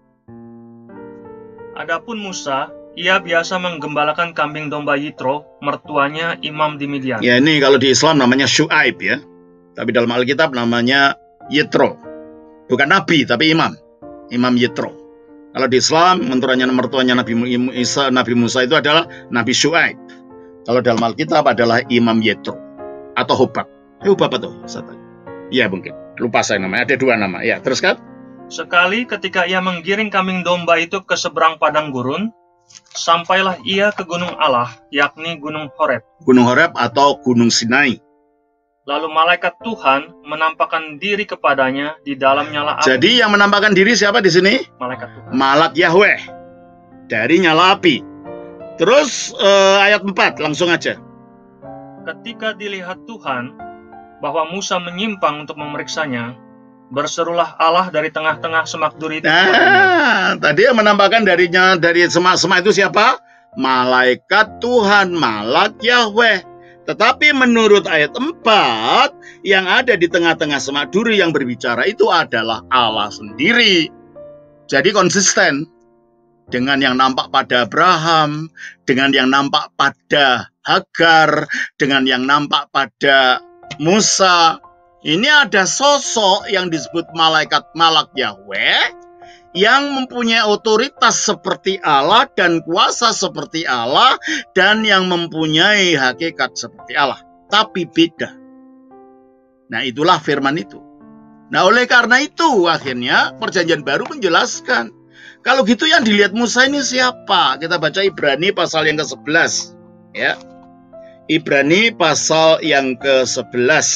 Adapun Musa, ia biasa menggembalakan kambing domba Yitro, mertuanya imam di Midian. Ya, ini kalau di Islam namanya Syuaib ya. Tapi dalam Alkitab namanya Yitro. Bukan nabi, tapi imam. Imam Yitro. Kalau di Islam, mentuanya mertuanya Nabi Isa, Nabi Musa itu adalah Nabi Syuaib. Kalau dalam Alkitab adalah Imam Yitro atau Hubab. Eh, Hubab atau Satan? Iya mungkin. Lupa saya namanya. Ada dua nama. Ya, teruskan. Sekali ketika ia menggiring kambing domba itu ke seberang padang gurun, sampailah ia ke gunung Allah, yakni gunung Horeb. Gunung Horeb atau gunung Sinai. Lalu malaikat Tuhan menampakkan diri kepadanya di dalam nyala api. Jadi yang menampakkan diri siapa di sini? Malaikat Tuhan. Malak Yahweh dari nyala api. Terus eh, ayat empat langsung aja. Ketika dilihat Tuhan bahwa Musa menyimpang untuk memeriksanya, berserulah Allah dari tengah-tengah semak duri itu. Nah, tadi yang menampakkan darinya dari semak-semak itu siapa? Malaikat Tuhan, Malak Yahweh. Tetapi menurut ayat empat, yang ada di tengah-tengah semak duri yang berbicara itu adalah Allah sendiri. Jadi konsisten dengan yang nampak pada Abraham, dengan yang nampak pada Hagar, dengan yang nampak pada Musa. Ini ada sosok yang disebut malaikat Malak Yahweh yang mempunyai otoritas seperti Allah dan kuasa seperti Allah dan yang mempunyai hakikat seperti Allah. Tapi beda. Nah, itulah firman itu. Nah, oleh karena itu akhirnya Perjanjian Baru menjelaskan. Kalau gitu yang dilihat Musa ini siapa? Kita baca Ibrani pasal yang ke sebelas. Ya. Ibrani pasal yang ke sebelas.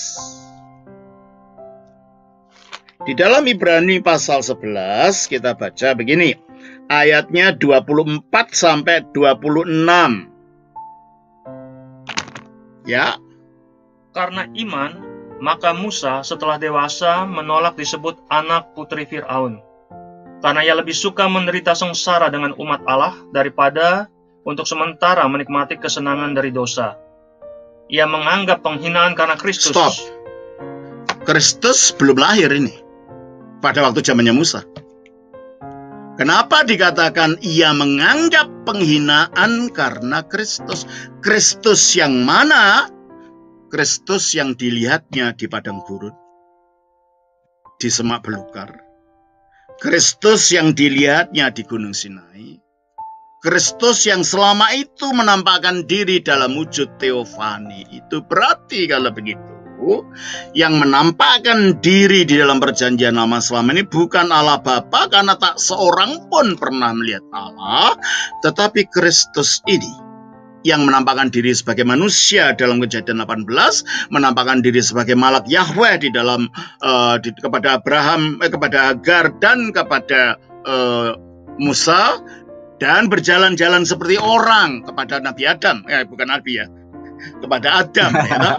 Di dalam Ibrani pasal sebelas kita baca begini. Ayatnya dua puluh empat sampai dua puluh enam. Ya. Karena iman, maka Musa setelah dewasa menolak disebut anak putri Fir'aun. Karena ia lebih suka menderita sengsara dengan umat Allah daripada untuk sementara menikmati kesenangan dari dosa. Ia menganggap penghinaan karena Kristus. Stop. Kristus belum lahir ini. Pada waktu zamannya Musa. Kenapa dikatakan ia menganggap penghinaan karena Kristus? Kristus yang mana? Kristus yang dilihatnya di padang gurun, di semak belukar. Kristus yang dilihatnya di gunung Sinai. Kristus yang selama itu menampakkan diri dalam wujud teofani. Itu berarti kalau begitu, yang menampakkan diri di dalam perjanjian lama selama ini bukan Allah Bapa, karena tak seorang pun pernah melihat Allah, tetapi Kristus ini yang menampakkan diri sebagai manusia dalam Kejadian delapan belas, menampakkan diri sebagai Malak Yahweh di dalam uh, di, kepada Abraham, eh, kepada Hagar dan kepada uh, Musa, dan berjalan-jalan seperti orang kepada Nabi Adam, eh bukan Nabi ya. Kepada Adam, ya,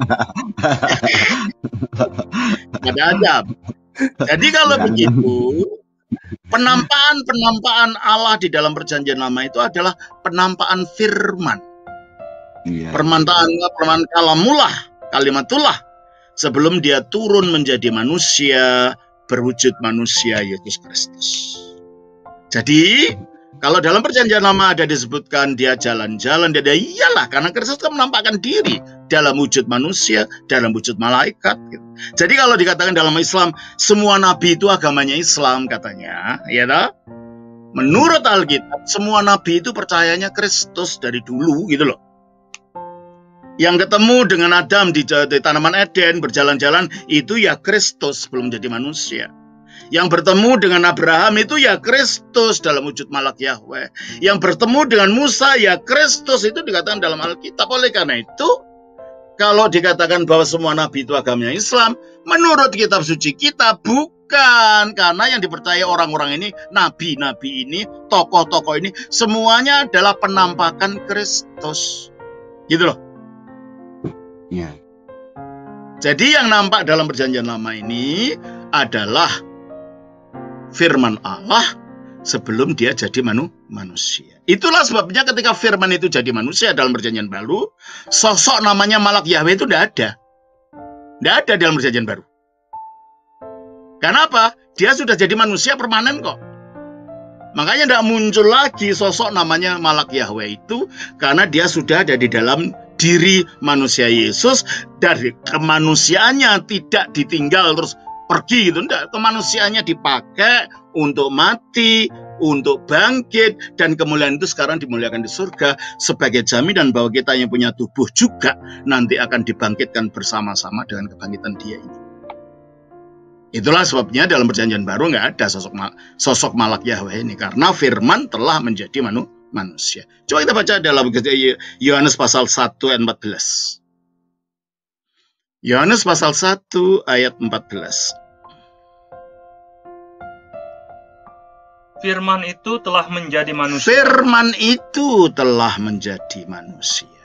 kepada Adam. Jadi kalau begitu, penampakan-penampakan Allah di dalam perjanjian lama itu adalah penampakan firman. Iya. Permantaan perman kalamullah, kalimatullah, sebelum dia turun menjadi manusia, berwujud manusia Yesus Kristus. Jadi kalau dalam perjanjian lama ada disebutkan dia jalan-jalan, dia ada, iyalah karena Kristus kan menampakkan diri dalam wujud manusia, dalam wujud malaikat. Gitu. Jadi kalau dikatakan dalam Islam, semua nabi itu agamanya Islam katanya, ya toh? Menurut Alkitab, semua nabi itu percayanya Kristus dari dulu gitu loh. Yang ketemu dengan Adam di, di tanaman Eden, berjalan-jalan, itu ya Kristus belum jadi manusia. Yang bertemu dengan Abraham itu ya Kristus dalam wujud Malak Yahweh. Yang bertemu dengan Musa ya Kristus, itu dikatakan dalam Alkitab. Oleh karena itu, kalau dikatakan bahwa semua nabi itu agamanya Islam, menurut kitab suci kita bukan Bukan, karena yang dipercaya orang-orang ini, nabi-nabi ini, tokoh-tokoh ini, semuanya adalah penampakan Kristus. Gitu loh. Ya. Jadi yang nampak dalam perjanjian lama ini adalah firman Allah sebelum dia jadi manu manusia. Itulah sebabnya ketika firman itu jadi manusia dalam perjanjian baru, sosok namanya Malak Yahweh itu tidak ada. Tidak ada dalam perjanjian baru. Karena apa? Dia sudah jadi manusia permanen kok. Makanya tidak muncul lagi sosok namanya Malak Yahweh itu, karena dia sudah ada di dalam diri manusia Yesus. Dari kemanusiaannya tidak ditinggal terus pergi gitu. Tidak, kemanusiaannya dipakai untuk mati, untuk bangkit, dan kemuliaan itu sekarang dimuliakan di surga sebagai jaminan bahwa kita yang punya tubuh juga nanti akan dibangkitkan bersama-sama dengan kebangkitan dia ini. Itulah sebabnya dalam perjanjian baru nggak ada sosok sosok Malak Yahweh ini, karena firman telah menjadi manu, manusia. Coba kita baca dalam Yohanes pasal satu ayat empat belas. Yohanes pasal satu ayat empat belas. Firman itu telah menjadi manusia. Firman itu telah menjadi manusia.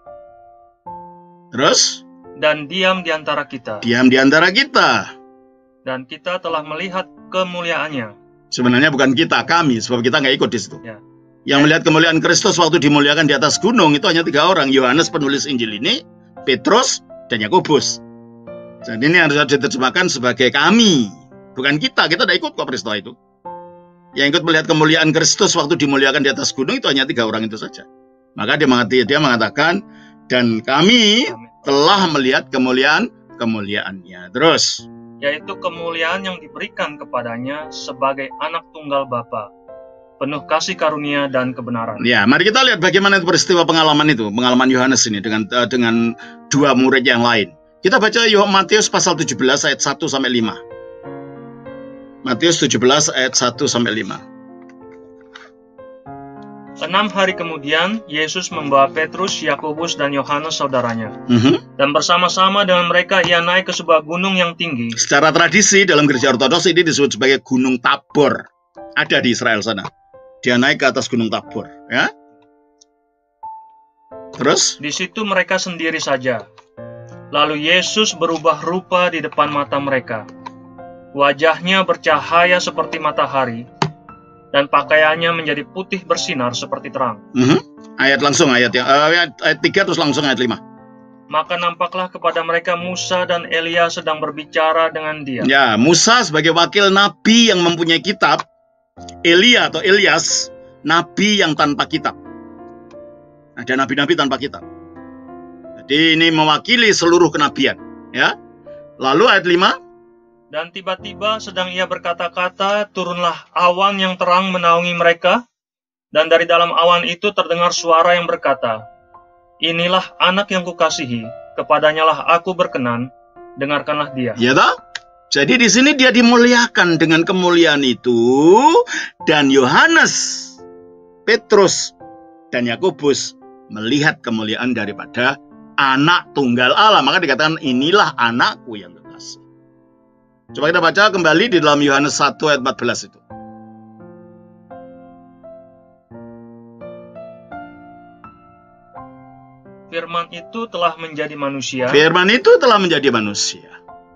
Terus? Dan diam di antara kita. Diam di antara kita. Dan kita telah melihat kemuliaannya. Sebenarnya bukan kita, kami, sebab kita nggak ikut di situ. Ya. Yang melihat kemuliaan Kristus waktu dimuliakan di atas gunung itu hanya tiga orang. Yohanes penulis Injil ini, Petrus, dan Yakobus. Jadi ini harus diterjemahkan sebagai kami, bukan kita. Kita tidak ikut kok peristiwa itu. Yang ikut melihat kemuliaan Kristus waktu dimuliakan di atas gunung itu hanya tiga orang itu saja. Maka dia mengatakan, dia mengatakan dan kami telah melihat kemuliaan kemuliaannya. Terus, yaitu kemuliaan yang diberikan kepadanya sebagai anak tunggal Bapa, penuh kasih karunia dan kebenaran. Ya, mari kita lihat bagaimana peristiwa pengalaman itu, pengalaman Yohanes ini dengan uh, dengan dua murid yang lain. Kita baca Matius pasal tujuh belas ayat satu sampai lima. Matius tujuh belas ayat satu sampai lima. Enam hari kemudian, Yesus membawa Petrus, Yakobus, dan Yohanes saudaranya. Mm-hmm. Dan bersama-sama dengan mereka, ia naik ke sebuah gunung yang tinggi. Secara tradisi, dalam gereja ortodoks ini disebut sebagai Gunung Tabor. Ada di Israel sana. Dia naik ke atas Gunung Tabor. Ya. Terus? Di situ mereka sendiri saja. Lalu Yesus berubah rupa di depan mata mereka. Wajahnya bercahaya seperti matahari, dan pakaiannya menjadi putih bersinar seperti terang. Mm-hmm. Ayat langsung, ayat yang uh, ayat, ayat tiga terus langsung ayat lima. Maka nampaklah kepada mereka Musa dan Elia sedang berbicara dengan dia. Ya, Musa sebagai wakil nabi yang mempunyai kitab, Elia atau Elias, nabi yang tanpa kitab. Ada nabi-nabi tanpa kitab. Jadi ini mewakili seluruh kenabian. Ya. Lalu ayat lima. Dan tiba-tiba sedang ia berkata-kata, turunlah awan yang terang menaungi mereka, dan dari dalam awan itu terdengar suara yang berkata, inilah anak yang kukasihi, kepadanya lah aku berkenan, dengarkanlah dia. Ya toh? Jadi di sini dia dimuliakan dengan kemuliaan itu, dan Yohanes, Petrus, dan Yakobus melihat kemuliaan daripada anak tunggal Allah. Maka dikatakan inilah anakku yang kekasih. Coba kita baca kembali di dalam Yohanes satu ayat empat belas itu. Firman itu telah menjadi manusia. Firman itu telah menjadi manusia.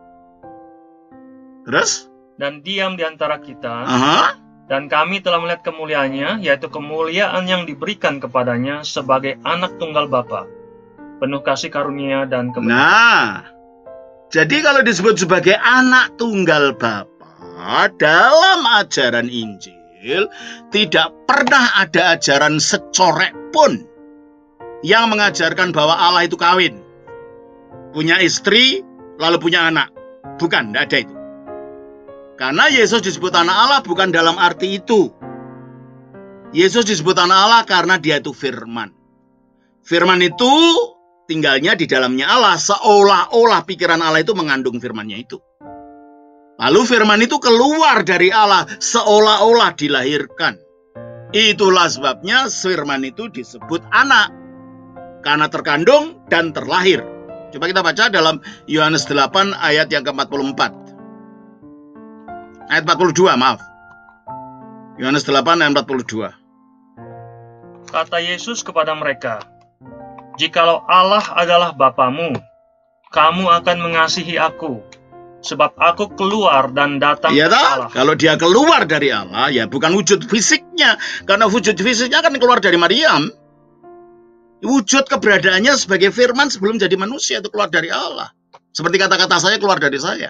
Terus? Dan diam di antara kita. Aha. Dan kami telah melihat kemuliaannya, yaitu kemuliaan yang diberikan kepadanya sebagai anak tunggal Bapa, penuh kasih karunia dan kebenaran. Nah, jadi kalau disebut sebagai anak tunggal Bapa dalam ajaran Injil, tidak pernah ada ajaran secorek pun yang mengajarkan bahwa Allah itu kawin, punya istri, lalu punya anak. Bukan, tidak ada itu. Karena Yesus disebut anak Allah bukan dalam arti itu. Yesus disebut anak Allah karena dia itu firman. Firman itu tinggalnya di dalamnya Allah, seolah-olah pikiran Allah itu mengandung firman-Nya itu. Lalu firman itu keluar dari Allah, seolah-olah dilahirkan. Itulah sebabnya firman itu disebut anak, karena terkandung dan terlahir. Coba kita baca dalam Yohanes delapan ayat yang ke empat puluh empat. Ayat empat puluh dua, maaf. Yohanes delapan ayat empat puluh dua. Kata Yesus kepada mereka, "Jikalau Allah adalah Bapamu, kamu akan mengasihi aku, sebab aku keluar dan datang Iya dari tak? Allah." Kalau dia keluar dari Allah, ya bukan wujud fisiknya. Karena wujud fisiknya kan keluar dari Maryam. Wujud keberadaannya sebagai firman sebelum jadi manusia itu keluar dari Allah. Seperti kata-kata saya keluar dari saya.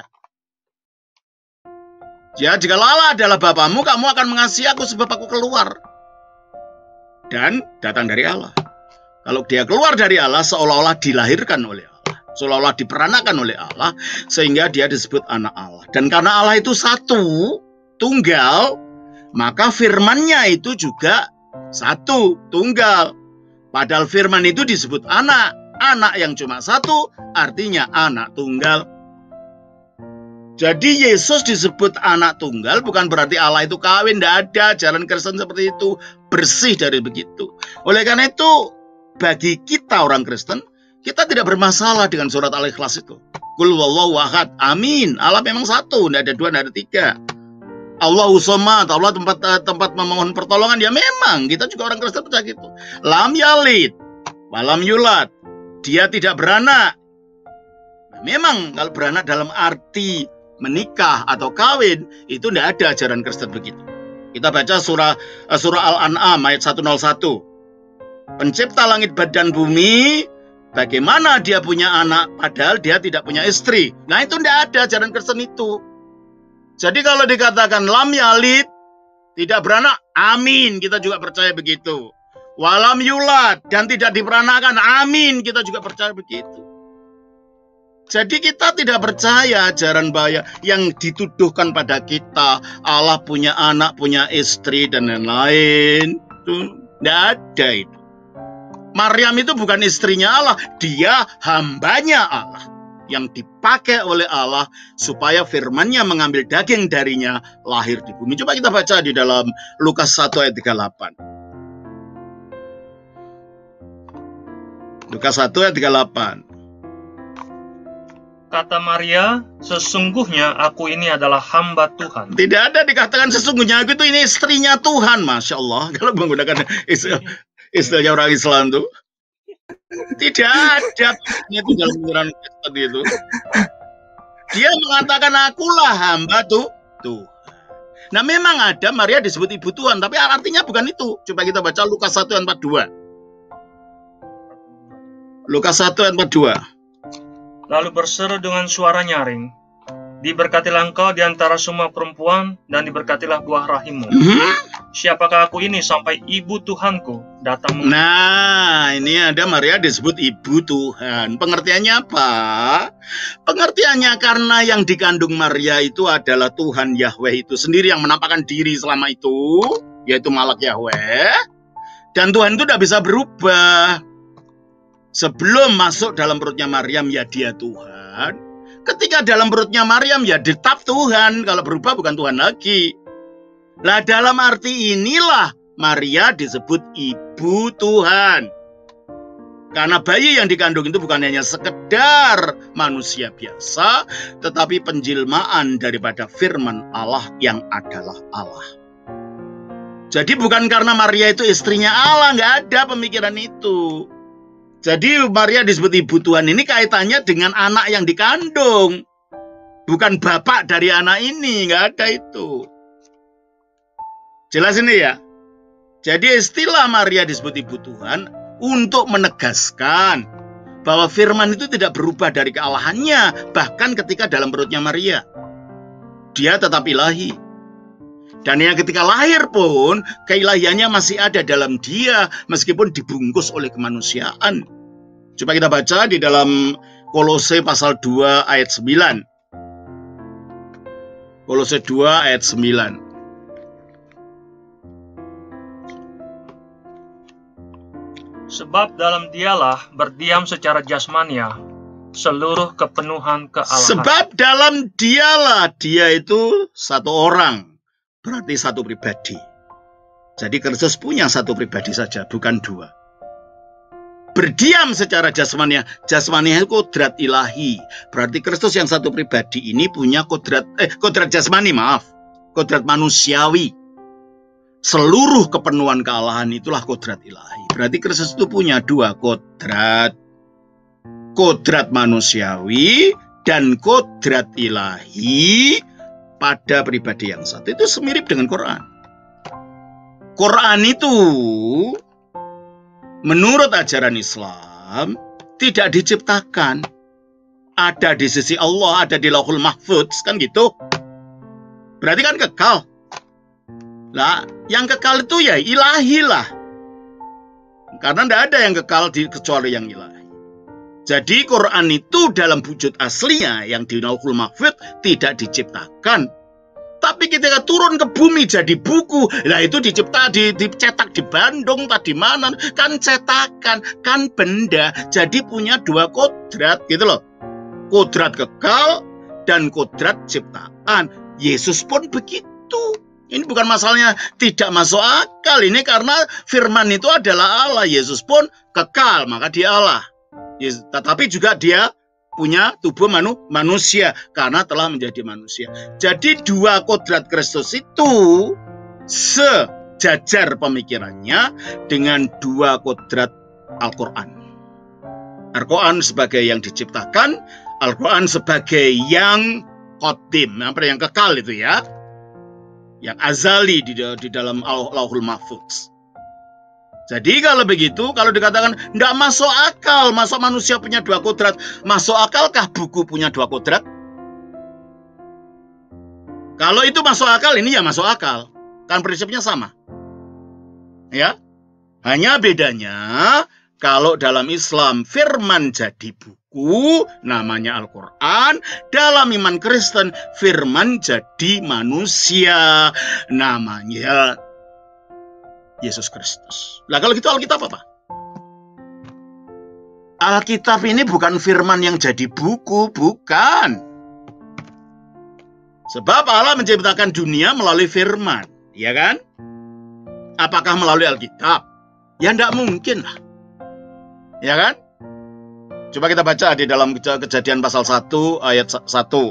Ya, jika Allah adalah Bapamu, kamu akan mengasihi aku sebab aku keluar dan datang dari Allah. Kalau dia keluar dari Allah, seolah-olah dilahirkan oleh Allah, seolah-olah diperanakan oleh Allah, sehingga dia disebut anak Allah. Dan karena Allah itu satu, tunggal, maka firman-Nya itu juga satu, tunggal. Padahal firman itu disebut anak, anak yang cuma satu, artinya anak tunggal. Jadi Yesus disebut anak tunggal bukan berarti Allah itu kawin, tidak ada jalan Kristen seperti itu, bersih dari begitu. Oleh karena itu, bagi kita orang Kristen, kita tidak bermasalah dengan surat Al-Ikhlas itu. Qul huwallahu ahad, amin. Allah memang satu, tidak ada dua, tidak ada tiga. Allahu somad, Allah tempat tempat memohon pertolongan, ya memang kita juga orang Kristen percaya gitu. Lam yalid, walam yulad, dia tidak beranak. Memang kalau beranak dalam arti menikah atau kawin, itu tidak ada ajaran Kristen begitu. Kita baca surah surah Al-An'am ayat seratus satu. Pencipta langit dan bumi, bagaimana dia punya anak padahal dia tidak punya istri. Nah itu tidak ada ajaran Kristen itu. Jadi kalau dikatakan lam yalid, tidak beranak, amin, kita juga percaya begitu. Walam yulad, dan tidak diperanakan, amin, kita juga percaya begitu. Jadi kita tidak percaya ajaran bahaya yang dituduhkan pada kita. Allah punya anak, punya istri, dan lain-lain. Itu tidak ada itu. Maryam itu bukan istrinya Allah. Dia hambanya Allah. Yang dipakai oleh Allah supaya firman-Nya mengambil daging darinya lahir di bumi. Coba kita baca di dalam Lukas satu ayat tiga puluh delapan. Lukas satu ayat tiga puluh delapan. Kata Maria, "Sesungguhnya aku ini adalah hamba Tuhan." Tidak ada dikatakan sesungguhnya aku itu ini istrinya Tuhan, Masya Allah. Kalau menggunakan istilah, istilahnya orang Islam tuh, tidak ada itu dalam Quran tadi itu. Dia mengatakan akulah hamba tuh Tuhan. Nah memang ada Maria disebut ibu Tuhan, tapi artinya bukan itu. Coba kita baca Lukas satu ayat empat puluh dua. Lukas satu ayat empat puluh dua. Lalu berseru dengan suara nyaring, "Diberkatilah engkau di antara semua perempuan, dan diberkatilah buah rahimmu. Mm-hmm. Siapakah aku ini sampai ibu Tuhanku datang?" Nah, ini ada Maria disebut ibu Tuhan. Pengertiannya apa? Pengertiannya karena yang dikandung Maria itu adalah Tuhan Yahweh itu sendiri yang menampakkan diri selama itu, yaitu Malak Yahweh. Dan Tuhan itu tidak bisa berubah. Sebelum masuk dalam perutnya Maryam, ya dia Tuhan. Ketika dalam perutnya Maryam, ya tetap Tuhan. Kalau berubah bukan Tuhan lagi. Nah dalam arti inilah Maria disebut ibu Tuhan. Karena bayi yang dikandung itu bukan hanya sekedar manusia biasa, tetapi penjelmaan daripada firman Allah yang adalah Allah. Jadi bukan karena Maria itu istrinya Allah, nggak ada pemikiran itu. Jadi Maria disebut ibu Tuhan ini kaitannya dengan anak yang dikandung. Bukan bapak dari anak ini, nggak ada itu. Jelas ini ya? Jadi istilah Maria disebut ibu Tuhan untuk menegaskan bahwa firman itu tidak berubah dari kealahannya, bahkan ketika dalam perutnya Maria. Dia tetap ilahi. Dan yang ketika lahir pun, keilahiannya masih ada dalam dia, meskipun dibungkus oleh kemanusiaan. Coba kita baca di dalam Kolose pasal dua ayat sembilan. Kolose dua ayat sembilan. Sebab dalam dialah berdiam secara jasmania seluruh kepenuhan kealahan. Sebab dalam dialah, dia itu satu orang. Berarti satu pribadi. Jadi Kristus punya satu pribadi saja, bukan dua. Berdiam secara jasmania. Jasmania itu kodrat ilahi. Berarti Kristus yang satu pribadi ini punya kodrat, eh kodrat jasmani, maaf. kodrat manusiawi. Seluruh kepenuhan kealahan itulah kodrat ilahi. Berarti Kristus itu punya dua kodrat. Kodrat manusiawi dan kodrat ilahi pada pribadi yang satu. Itu semirip dengan Quran. Quran itu menurut ajaran Islam tidak diciptakan. Ada di sisi Allah, ada di Lauhul Mahfudz, kan gitu. Berarti kan kekal. Lah, yang kekal itu ya ilahi lah. Karena tidak ada yang kekal di, kecuali yang ilahi. Jadi Quran itu dalam wujud aslinya yang di Lauhul Mahfudz tidak diciptakan. Tapi ketika turun ke bumi jadi buku, lah itu dicipta, di, dicetak di Bandung, tadi mana, kan cetakan, kan benda. Jadi punya dua kodrat gitu loh. Kodrat kekal dan kodrat ciptaan. Yesus pun begitu. Ini bukan masalahnya tidak masuk akal. Ini karena firman itu adalah Allah. Yesus pun kekal, maka dia Allah. Yesus, tetapi juga dia punya tubuh manu, manusia karena telah menjadi manusia. Jadi dua kodrat Kristus itu sejajar pemikirannya dengan dua kodrat Al-Quran. Al-Quran sebagai yang diciptakan, Al-Quran sebagai yang qadim, yang kekal itu ya, yang azali di, di dalam Lauhul Mahfudz. Jadi kalau begitu, kalau dikatakan tidak masuk akal, masa manusia punya dua kodrat, masuk akalkah buku punya dua kodrat? Kalau itu masuk akal, ini ya masuk akal. Kan prinsipnya sama. Ya. Hanya bedanya, kalau dalam Islam firman jadi buku, namanya Al-Quran. Dalam iman Kristen, firman jadi manusia, namanya Yesus Kristus. Nah kalau gitu Alkitab apa? Alkitab ini bukan firman yang jadi buku, bukan. Sebab Allah menciptakan dunia melalui firman, ya kan? Apakah melalui Alkitab? Ya tidak mungkin lah. Ya kan? Coba kita baca di dalam Kejadian pasal satu ayat satu.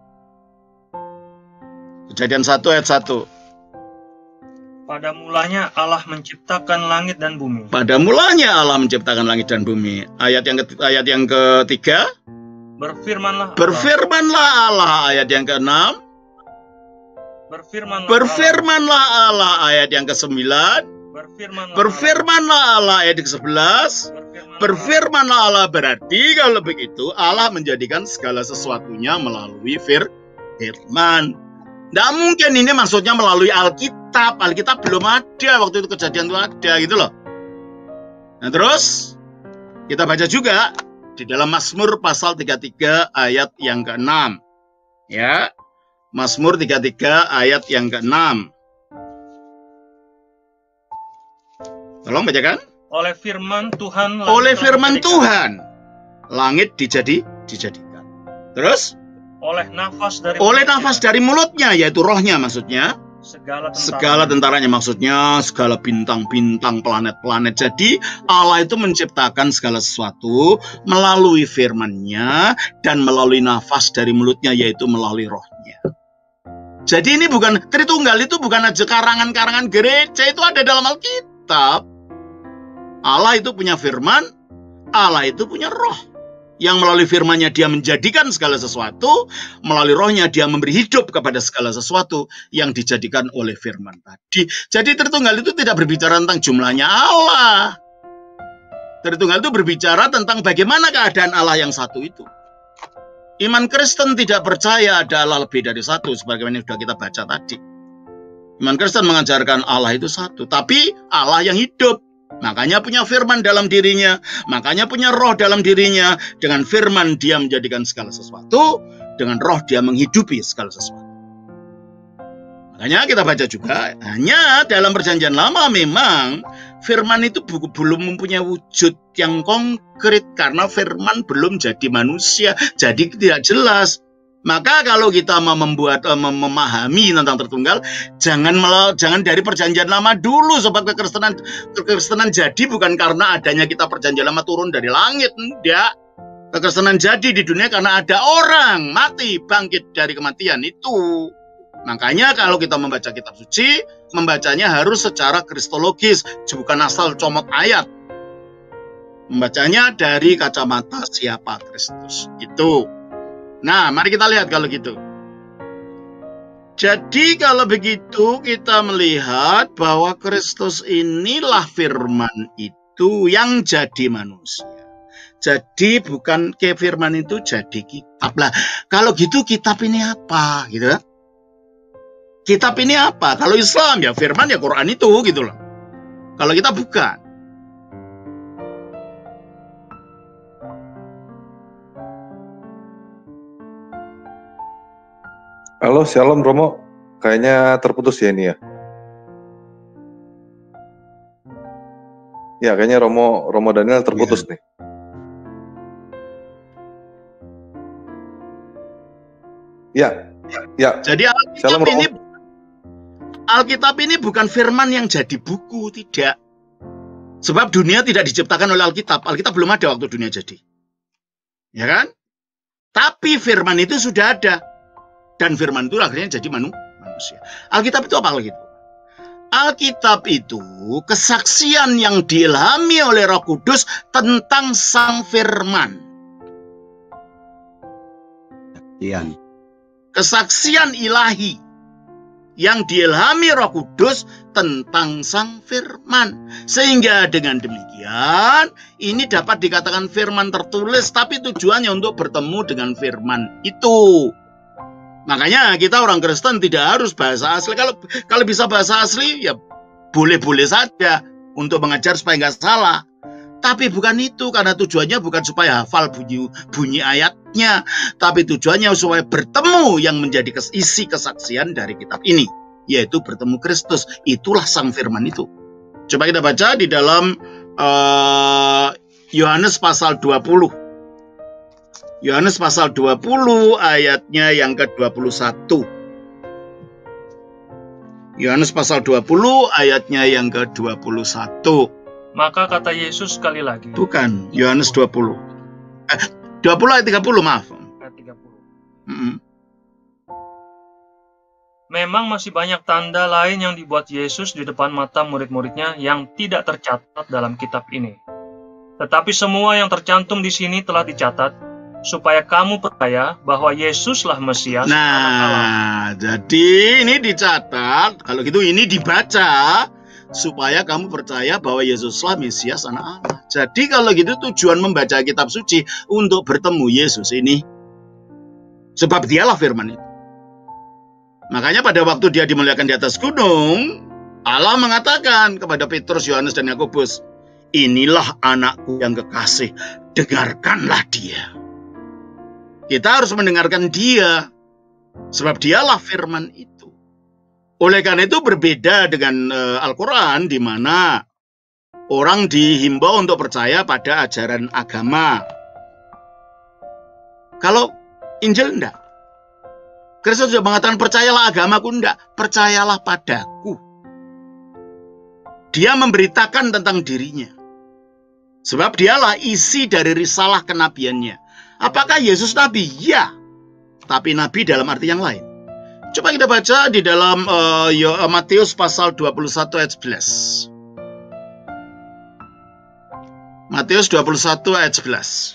Kejadian satu ayat satu. Pada mulanya Allah menciptakan langit dan bumi. Pada mulanya Allah menciptakan langit dan bumi. Ayat yang ketiga, ayat yang ketiga. Berfirmanlah Allah. Berfirmanlah Allah. Ayat yang keenam. Berfirmanlah, Berfirmanlah Allah. Allah. Ayat yang kesembilan. Berfirmanlah, Berfirmanlah Allah. Ayat yang kesebelas. Berfirmanlah, Berfirmanlah Allah. Berarti kalau begitu Allah menjadikan segala sesuatunya melalui firman. Tidak mungkin ini maksudnya melalui Alkitab. Alkitab belum ada waktu itu, Kejadian itu ada gitu loh. Nah terus kita baca juga di dalam Mazmur pasal tiga puluh tiga ayat yang keenam. Ya, Mazmur tiga puluh tiga ayat yang keenam. Tolong bacakan. oleh firman Tuhan. Oleh firman Tuhan, langit dijadi dijadikan. Terus? Oleh nafas dari oleh nafas dari mulutnya, yaitu rohnya maksudnya. segala tentara. Segala tentaranya maksudnya, segala bintang-bintang, planet-planet. Jadi Allah itu menciptakan segala sesuatu melalui firman-Nya dan melalui nafas dari mulutnya, yaitu melalui rohnya. Jadi ini bukan, Tritunggal itu bukan aja karangan-karangan gereja, itu ada dalam Alkitab. Allah itu punya firman, Allah itu punya roh. Yang melalui firman-Nya dia menjadikan segala sesuatu, melalui rohnya dia memberi hidup kepada segala sesuatu yang dijadikan oleh firman tadi. Jadi Tritunggal itu tidak berbicara tentang jumlahnya Allah. Tritunggal itu berbicara tentang bagaimana keadaan Allah yang satu itu. Iman Kristen tidak percaya ada Allah lebih dari satu, sebagaimana yang sudah kita baca tadi. Iman Kristen mengajarkan Allah itu satu, tapi Allah yang hidup. Makanya punya firman dalam dirinya, makanya punya roh dalam dirinya. Dengan firman dia menjadikan segala sesuatu, dengan roh dia menghidupi segala sesuatu. Makanya kita baca juga, hanya dalam perjanjian lama memang firman itu belum mempunyai wujud yang konkret, karena firman belum jadi manusia, jadi tidak jelas. Maka kalau kita mau membuat mem memahami tentang Tritunggal, jangan jangan dari perjanjian lama dulu, sebab kekristenan kekristenan jadi bukan karena adanya kita perjanjian lama turun dari langit, enggak. Kekristenan jadi di dunia karena ada orang mati bangkit dari kematian itu. Makanya kalau kita membaca kitab suci, membacanya harus secara kristologis, bukan asal comot ayat. Membacanya dari kacamata siapa Kristus itu. Nah, mari kita lihat kalau gitu. Jadi kalau begitu kita melihat bahwa Kristus inilah firman itu yang jadi manusia. Jadi bukan ke firman itu jadi kitab lah. Kalau gitu kitab ini apa gitu? Kitab ini apa? Kalau Islam ya firman ya Quran itu gitu loh. Kalau kita bukan. Halo, Shalom Romo. Kayaknya terputus ya ini ya. Ya, kayaknya Romo Romo Daniel terputus Ya. nih. Ya, ya. Jadi Alkitab Shalom, Romo. ini Alkitab ini bukan firman yang jadi buku, tidak. Sebab dunia tidak diciptakan oleh Alkitab. Alkitab belum ada waktu dunia jadi. Ya kan? Tapi firman itu sudah ada. Dan firman itu akhirnya jadi manu manusia. Alkitab itu apa gitu? Alkitab itu kesaksian yang diilhami oleh Roh Kudus tentang Sang Firman. Sekian. Kesaksian ilahi yang diilhami Roh Kudus tentang Sang Firman. Sehingga dengan demikian ini dapat dikatakan firman tertulis, tapi tujuannya untuk bertemu dengan firman itu. Makanya kita orang Kristen tidak harus bahasa asli. Kalau kalau bisa bahasa asli ya boleh-boleh saja untuk mengajar supaya nggak salah. Tapi bukan itu, karena tujuannya bukan supaya hafal bunyi, bunyi ayatnya, tapi tujuannya supaya bertemu yang menjadi isi kesaksian dari kitab ini, yaitu bertemu Kristus. Itulah Sang Firman itu. Coba kita baca di dalam uh, Yohanes pasal dua puluh. Yohanes pasal dua puluh ayatnya yang ke dua puluh satu. Yohanes pasal dua puluh ayatnya yang ke dua puluh satu. Maka kata Yesus sekali lagi. Bukan, Yohanes dua puluh. Eh, dua puluh ayat tiga puluh, maaf. Ayat tiga puluh. Mm-mm. Memang masih banyak tanda lain yang dibuat Yesus di depan mata murid-muridnya yang tidak tercatat dalam kitab ini. Tetapi semua yang tercantum di sini telah dicatat, supaya kamu percaya bahwa Yesuslah Mesias, Anak Allah. Nah, jadi ini dicatat, kalau gitu ini dibaca, supaya kamu percaya bahwa Yesuslah Mesias, Anak Allah. Jadi kalau gitu tujuan membaca kitab suci untuk bertemu Yesus ini. Sebab dialah firman itu. Makanya pada waktu dia dimuliakan di atas gunung, Allah mengatakan kepada Petrus, Yohanes, dan Yakobus, inilah anakku yang kekasih, dengarkanlah dia. Kita harus mendengarkan dia, sebab dialah firman itu. Oleh karena itu berbeda dengan uh, Al-Quran, di mana orang dihimbau untuk percaya pada ajaran agama. Kalau Injil enggak. Kristus sudah mengatakan percayalah agamaku, enggak. Percayalah padaku. Dia memberitakan tentang dirinya. Sebab dialah isi dari risalah kenabiannya. Apakah Yesus nabi? Ya. Tapi nabi dalam arti yang lain. Coba kita baca di dalam uh, Matius pasal dua puluh satu ayat sebelas. Matius dua puluh satu ayat sebelas.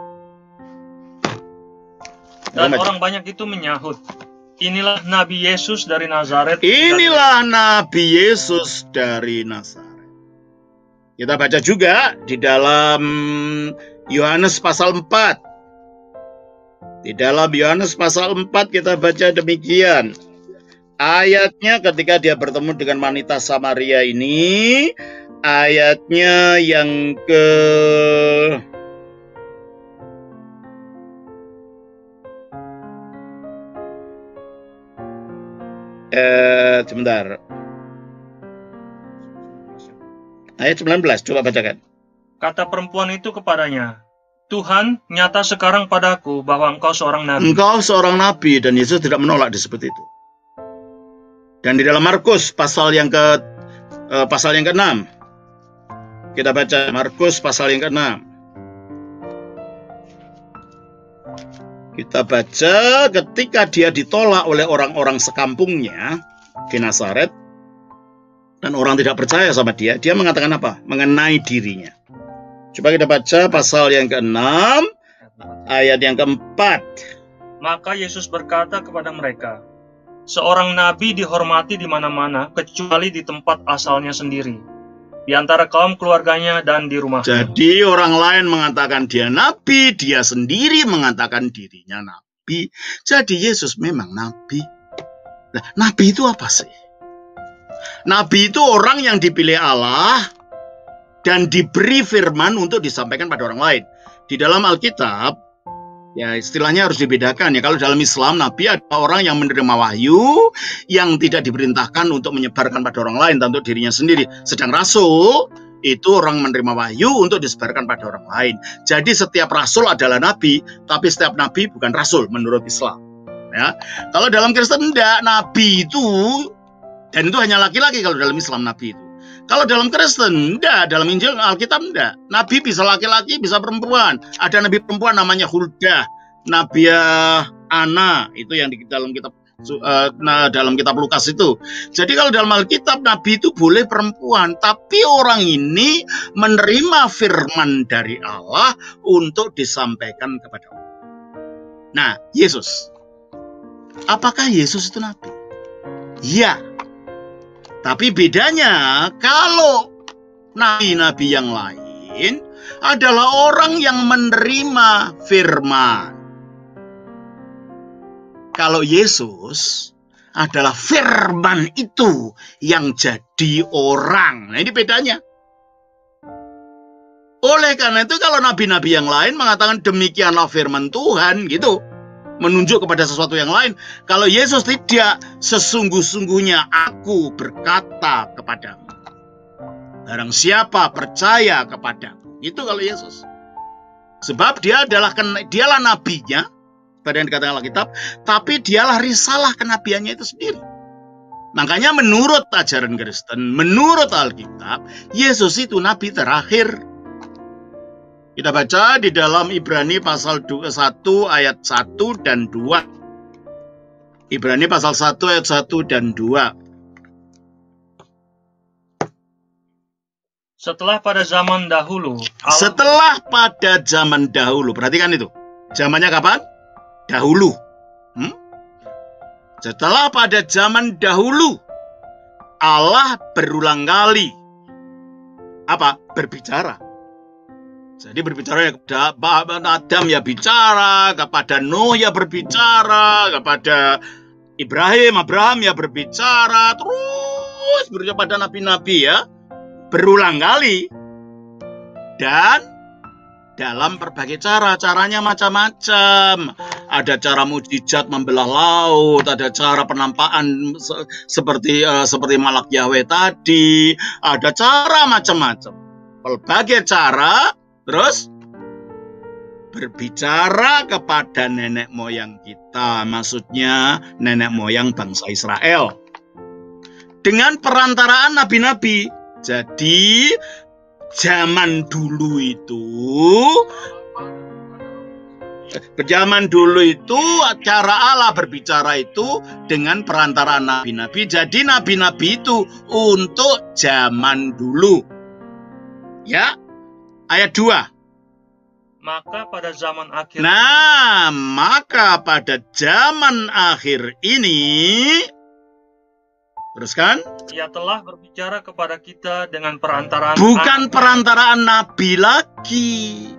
Dan orang banyak itu menyahut, inilah Nabi Yesus dari Nazaret. Inilah Nabi Yesus dari Nazaret. Kita baca juga di dalam Yohanes pasal empat. Di dalam Yohanes pasal empat kita baca demikian. Ayatnya ketika dia bertemu dengan wanita Samaria ini, ayatnya yang ke eh sebentar. Ayat sembilan belas, coba bacakan. Kata perempuan itu kepadanya, Tuhan, nyata sekarang padaku bahwa engkau seorang nabi. Engkau seorang nabi, dan Yesus tidak menolak disebut itu. Dan di dalam Markus pasal yang ke uh, pasal yang keenam, kita baca Markus pasal yang keenam. Kita baca ketika dia ditolak oleh orang-orang sekampungnya di Nazaret, dan orang tidak percaya sama dia, dia mengatakan apa? Mengenai dirinya. Coba kita baca pasal yang keenam, ayat yang keempat. Maka Yesus berkata kepada mereka, seorang nabi dihormati di mana-mana, kecuali di tempat asalnya sendiri, di antara kaum keluarganya dan di rumahnya. Jadi orang lain mengatakan dia nabi, dia sendiri mengatakan dirinya nabi. Jadi Yesus memang nabi. Nah, nabi itu apa sih? Nabi itu orang yang dipilih Allah dan diberi firman untuk disampaikan pada orang lain. Di dalam Alkitab, ya istilahnya harus dibedakan ya. Kalau dalam Islam, nabi adalah orang yang menerima wahyu yang tidak diperintahkan untuk menyebarkan pada orang lain, tentu dirinya sendiri. Sedang rasul itu orang menerima wahyu untuk disebarkan pada orang lain. Jadi setiap rasul adalah nabi, tapi setiap nabi bukan rasul menurut Islam. Ya, kalau dalam Kristen tidak, nabi itu, dan itu hanya laki-laki kalau dalam Islam nabi itu. Kalau dalam Kristen, enggak. Dalam Injil, Alkitab, enggak. Nabi bisa laki-laki, bisa perempuan. Ada nabi perempuan namanya Huldah. Nabi Ana, itu yang di dalam kitab uh, nah, dalam kitab Lukas itu. Jadi kalau dalam Alkitab, nabi itu boleh perempuan. Tapi orang ini menerima firman dari Allah untuk disampaikan kepada orang. Nah, Yesus. Apakah Yesus itu nabi? Ya. Tapi bedanya, kalau nabi-nabi yang lain adalah orang yang menerima firman. Kalau Yesus adalah firman itu yang jadi orang. Nah, ini bedanya. Oleh karena itu, kalau nabi-nabi yang lain mengatakan demikianlah firman Tuhan, gitu, menunjuk kepada sesuatu yang lain. Kalau Yesus tidak, sesungguh-sungguhnya aku berkata kepadamu, barang siapa percaya kepadamu. Itu kalau Yesus. Sebab dia adalah dialah nabinya, pada yang dikatakan Alkitab, tapi dialah risalah kenabiannya itu sendiri. Makanya menurut ajaran Kristen, menurut Alkitab, Yesus itu nabi terakhir. Kita baca di dalam Ibrani pasal satu ayat satu dan dua. Ibrani pasal satu ayat satu dan dua. Setelah pada zaman dahulu. Allah... Setelah pada zaman dahulu. Perhatikan itu. Zamannya kapan? Dahulu. Hmm? Setelah pada zaman dahulu. Allah berulang kali. Apa? Berbicara. Jadi berbicara kepada Adam ya bicara, kepada Nuh ya berbicara, kepada Ibrahim, Abraham ya berbicara, terus berbicara pada nabi-nabi ya, berulang kali. Dan dalam berbagai cara, caranya macam-macam. Ada cara mujizat membelah laut, ada cara penampakan se seperti uh, seperti Malak Yahweh tadi, ada cara macam-macam. Berbagai cara. Terus berbicara kepada nenek moyang kita, maksudnya nenek moyang bangsa Israel, dengan perantaraan nabi-nabi. Jadi zaman dulu itu, zaman dulu itu cara Allah berbicara itu dengan perantaraan nabi-nabi. Jadi nabi-nabi itu untuk zaman dulu. Ya. Ayat dua. Maka pada zaman akhir. Nah, maka pada zaman akhir ini, teruskan. Ia telah berbicara kepada kita dengan perantaraan. Bukan perantaraan nabi lagi.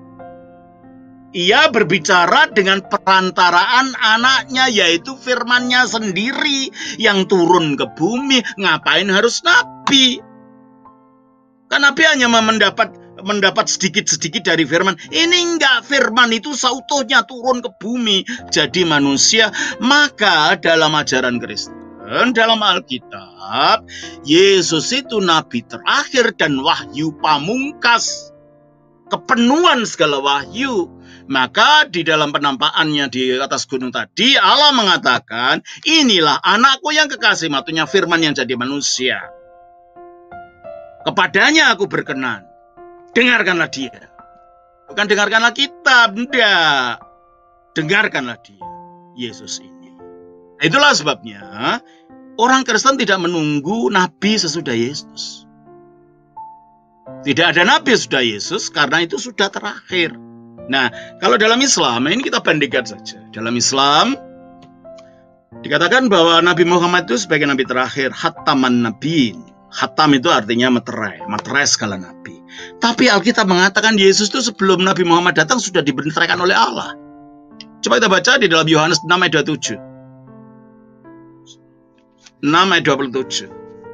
Ia berbicara dengan perantaraan anaknya, yaitu firman-Nya sendiri yang turun ke bumi. Ngapain harus nabi? Kan nabi hanya mendapat mendapat sedikit-sedikit dari firman. Ini enggak, firman itu seutuhnya turun ke bumi jadi manusia. Maka dalam ajaran Kristen, dalam Alkitab, Yesus itu nabi terakhir dan wahyu pamungkas, kepenuhan segala wahyu. Maka di dalam penampakannya di atas gunung tadi, Allah mengatakan, inilah anakku yang kekasih, maksudnya firman yang jadi manusia. Kepadanya aku berkenan. Dengarkanlah dia. Bukan dengarkanlah kitab, enggak. Dengarkanlah dia, Yesus ini. Itulah sebabnya orang Kristen tidak menunggu nabi sesudah Yesus. Tidak ada nabi sesudah Yesus karena itu sudah terakhir. Nah, kalau dalam Islam, ini kita bandingkan saja. Dalam Islam dikatakan bahwa Nabi Muhammad itu sebagai nabi terakhir, khataman nabiin. Khatam itu artinya meterai, meterai segala nabi. Tapi Alkitab mengatakan Yesus itu sebelum Nabi Muhammad datang sudah dibenteraikan oleh Allah. Coba kita baca di dalam Yohanes enam ayat dua puluh tujuh. enam ayat dua puluh tujuh.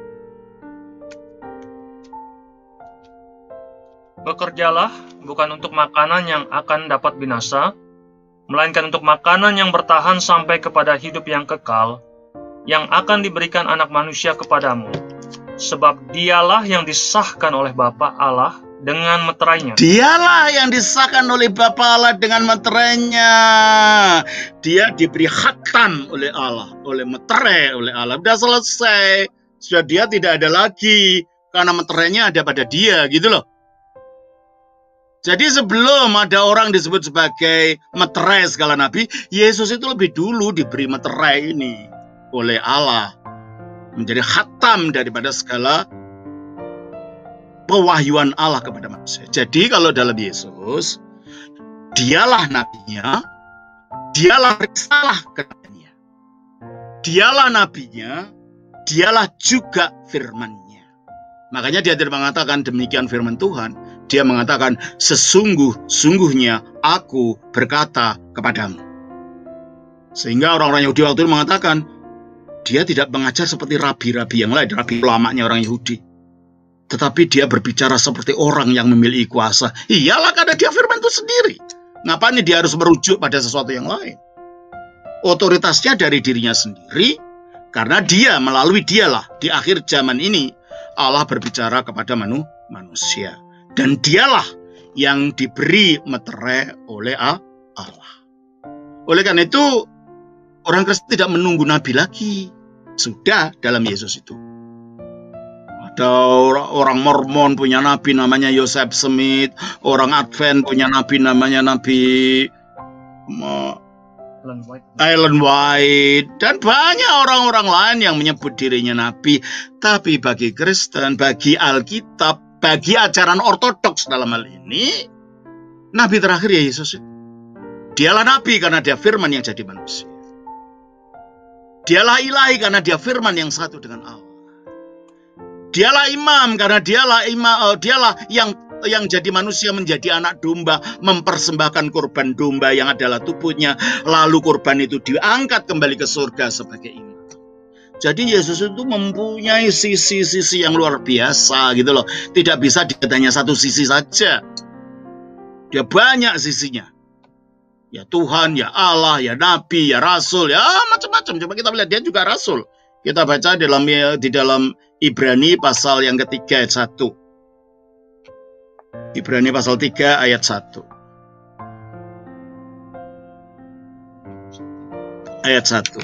Bekerjalah bukan untuk makanan yang akan dapat binasa, melainkan untuk makanan yang bertahan sampai kepada hidup yang kekal, yang akan diberikan anak manusia kepadamu. Sebab dialah yang disahkan oleh Bapa Allah dengan meterainya. Dialah yang disahkan oleh Bapa Allah dengan meterainya. Dia diberi khatam oleh Allah, oleh meterai oleh Allah. Sudah selesai. Sudah dia tidak ada lagi. Karena meterainya ada pada dia, gitu loh. Jadi sebelum ada orang disebut sebagai meterai segala nabi, Yesus itu lebih dulu diberi meterai ini oleh Allah. Menjadi khatam daripada segala pewahyuan Allah kepada manusia. Jadi kalau dalam Yesus, dialah nabinya, dialah risalah kepadanya. Dialah nabinya, dialah juga firman-Nya. Makanya dia tidak mengatakan demikian firman Tuhan. Dia mengatakan sesungguh-sungguhnya aku berkata kepadamu. Sehingga orang-orang Yahudi waktu itu mengatakan, dia tidak mengajar seperti rabi-rabi yang lain, rabi ulamanya orang Yahudi. Tetapi dia berbicara seperti orang yang memiliki kuasa. Iyalah karena dia firman itu sendiri. Ngapain dia harus merujuk pada sesuatu yang lain? Otoritasnya dari dirinya sendiri. Karena dia, melalui dialah di akhir zaman ini Allah berbicara kepada manu, manusia. Dan dialah yang diberi meterai oleh Allah. Oleh karena itu, orang Kristen tidak menunggu nabi lagi. Sudah dalam Yesus itu. Ada orang Mormon punya nabi namanya Joseph Smith. Orang Advent punya nabi namanya Nabi Ellen White. Ellen White. Dan banyak orang-orang lain yang menyebut dirinya nabi. Tapi bagi Kristen, bagi Alkitab, bagi ajaran ortodoks dalam hal ini, nabi terakhir ya Yesus. Dialah nabi karena dia firman yang jadi manusia. Dialah ilahi karena dia firman yang satu dengan Allah. Dialah imam karena dialah imam, uh, dialah yang yang jadi manusia menjadi anak domba, mempersembahkan korban domba yang adalah tubuhnya, lalu korban itu diangkat kembali ke surga sebagai imam. Jadi Yesus itu mempunyai sisi-sisi yang luar biasa gitu loh. Tidak bisa hanya satu sisi saja. Dia banyak sisinya. Ya Tuhan, ya Allah, ya Nabi, ya Rasul, ya macam-macam. Coba kita lihat, dia juga Rasul. Kita baca dalam di dalam Ibrani pasal yang ketiga ayat satu. Ibrani pasal tiga ayat satu. Ayat satu.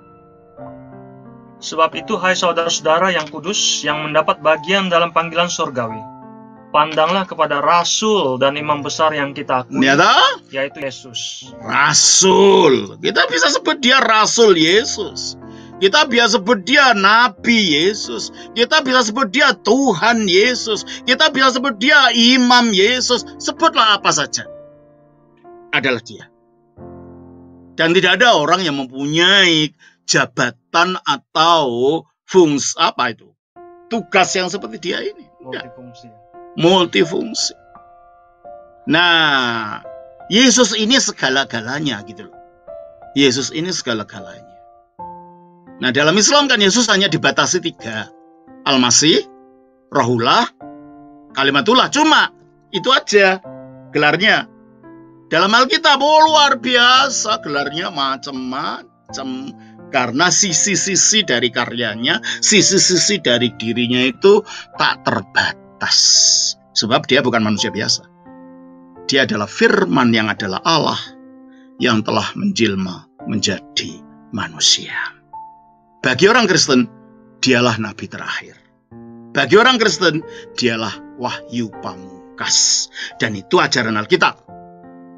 Sebab itu, hai saudara-saudara yang kudus, yang mendapat bagian dalam panggilan surgawi, pandanglah kepada Rasul dan Imam besar yang kita akui, yaitu Yesus. Rasul. Kita bisa sebut dia Rasul Yesus. Kita bisa sebut dia Nabi Yesus. Kita bisa sebut dia Tuhan Yesus. Kita bisa sebut dia Imam Yesus. Sebutlah apa saja. Adalah dia. Dan tidak ada orang yang mempunyai jabatan atau fungsi apa itu? Tugas yang seperti dia ini. Multifungsi. Multifungsi. Nah, Yesus ini segala-galanya gitu loh. Yesus ini segala-galanya. Nah, dalam Islam kan Yesus hanya dibatasi tiga. Al-Masih, Rohullah, Kalimatullah. Cuma itu aja gelarnya. Dalam Alkitab, oh luar biasa gelarnya macam-macam. Karena sisi-sisi dari karyanya, sisi-sisi dari dirinya itu tak terbatas. Sebab dia bukan manusia biasa. Dia adalah firman yang adalah Allah yang telah menjelma menjadi manusia. Bagi orang Kristen, dialah nabi terakhir. Bagi orang Kristen, dialah wahyu pamungkas. Dan itu ajaran Alkitab.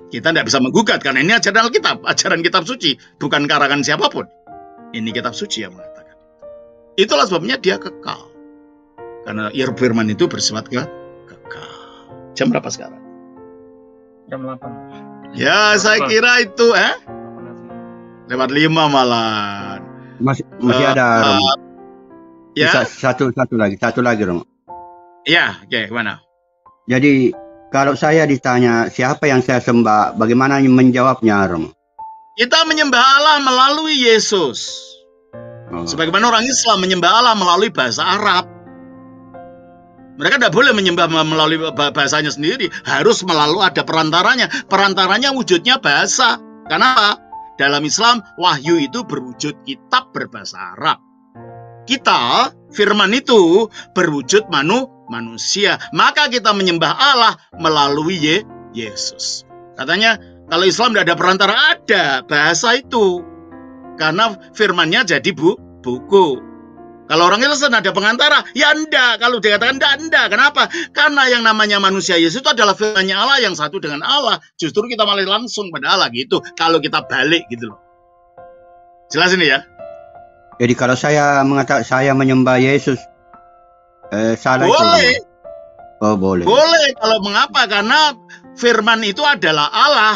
Kita tidak bisa menggugat karena ini ajaran Alkitab, ajaran kitab suci, bukan karangan siapapun. Ini kitab suci yang mengatakan. Itulah sebabnya dia kekal. Karena firman itu bersifat ke kekal. Jam berapa sekarang? Jam delapan. Ya, saya kira itu eh lewat lima malah. Masih masih Uh, ada Romo. uh, ya, Bisa satu satu lagi, satu lagi Romo. ya, oke, mana? Jadi kalau saya ditanya siapa yang saya sembah, bagaimana menjawabnya Romo? Kita menyembah Allah melalui Yesus. Oh. Sebagaimana orang Islam menyembah Allah melalui bahasa Arab. Mereka tidak boleh menyembah melalui bahasanya sendiri. Harus melalui ada perantaranya. Perantaranya wujudnya bahasa. Kenapa? Dalam Islam, wahyu itu berwujud kitab berbahasa Arab. Kita, firman itu berwujud manu, manusia. Maka kita menyembah Allah melalui Ye, Yesus. Katanya, kalau Islam tidak ada perantara, ada bahasa itu. Karena firmannya jadi bu, buku. Kalau orang Kristen ada pengantara, ya enggak. Kalau dikatakan enggak, enggak. Kenapa? Karena yang namanya manusia Yesus itu adalah firman-Nya Allah yang satu dengan Allah. Justru kita malah langsung pada Allah gitu. Kalau kita balik gitu loh. Jelas ini ya? Jadi kalau saya mengatakan saya menyembah Yesus, eh, salah boleh. itu? Oh boleh. Boleh. Kalau mengapa? Karena firman itu adalah Allah.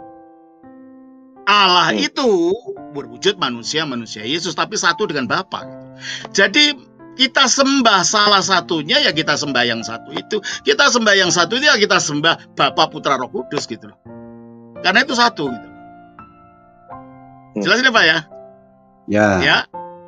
Allah Hmm. itu berwujud manusia, manusia Yesus, tapi satu dengan Bapa. Jadi kita sembah salah satunya ya kita sembah yang satu itu. Kita sembah yang satu itu ya kita sembah Bapa, Putra, Roh Kudus gitu loh. Karena itu satu gitu. Jelas ini Pak ya? Ya. Ya.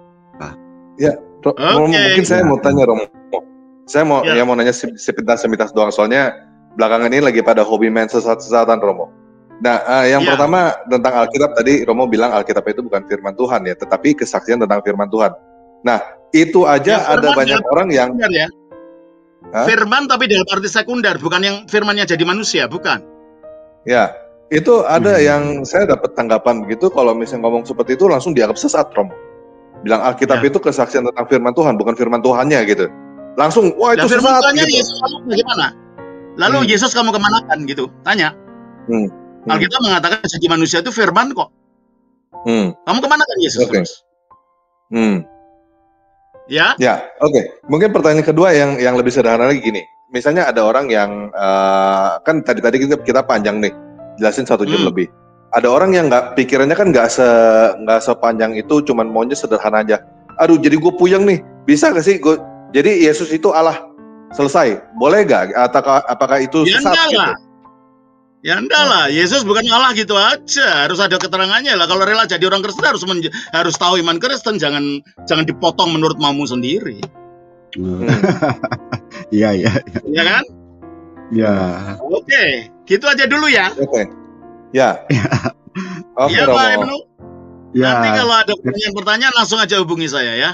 Ya, Ro- Romo, Oke. mungkin saya mau tanya Romo. Saya mau Ya. ya mau nanya se- sepintas-sepintas doang soalnya belakangan ini lagi pada hobi main sesat-sesatan Romo. Nah, eh, yang Ya. pertama tentang Alkitab tadi Romo bilang Alkitab itu bukan firman Tuhan ya, tetapi kesaksian tentang firman Tuhan. Nah, itu aja Ya, ada firman banyak dalam orang yang sekunder ya. Hah? Firman tapi dalam arti sekunder, bukan yang firmannya jadi manusia, bukan. ya itu ada Hmm. yang saya dapat tanggapan begitu kalau misalnya ngomong seperti itu langsung dianggap sesat Romo. Bilang Alkitab Ya. itu kesaksian tentang firman Tuhan bukan firman Tuhannya gitu. Langsung wah itu Dan firman sesat Tuhannya gitu. Yesus kamu bagaimana? Lalu Hmm. Yesus kamu kemanakan gitu? Tanya. Hmm. Hmm. Alkitab mengatakan jadi manusia itu firman kok. Hmm. Kamu kemanakan Yesus Oke. terus? Hmm. Ya? Ya, oke. Mungkin pertanyaan kedua yang yang lebih sederhana lagi gini. Misalnya ada orang yang eh, kan tadi tadi kita kita panjang nih, jelasin satu jam Hmm. lebih. Ada orang yang nggak pikirannya kan nggak se nggak sepanjang itu, cuman maunya sederhana aja. Aduh, jadi gue puyeng nih. Bisa gak sih gue? Jadi Yesus itu Allah, selesai. Boleh gak? Apakah apakah itu Ya sesat enggak gitu? lah. Ya enggak lah. Yesus bukan Allah gitu aja. Harus ada keterangannya lah. Kalau rela jadi orang Kristen harus menj- harus tahu iman Kristen. Jangan jangan dipotong menurut maumu sendiri. Hmm. Iya iya Ya kan? ya. Oke. Gitu aja dulu ya. Oke. Ya. Oke, Ya Pak Romo. Ibnu. Ya. Nanti kalau ada pertanyaan-pertanyaan langsung aja hubungi saya ya.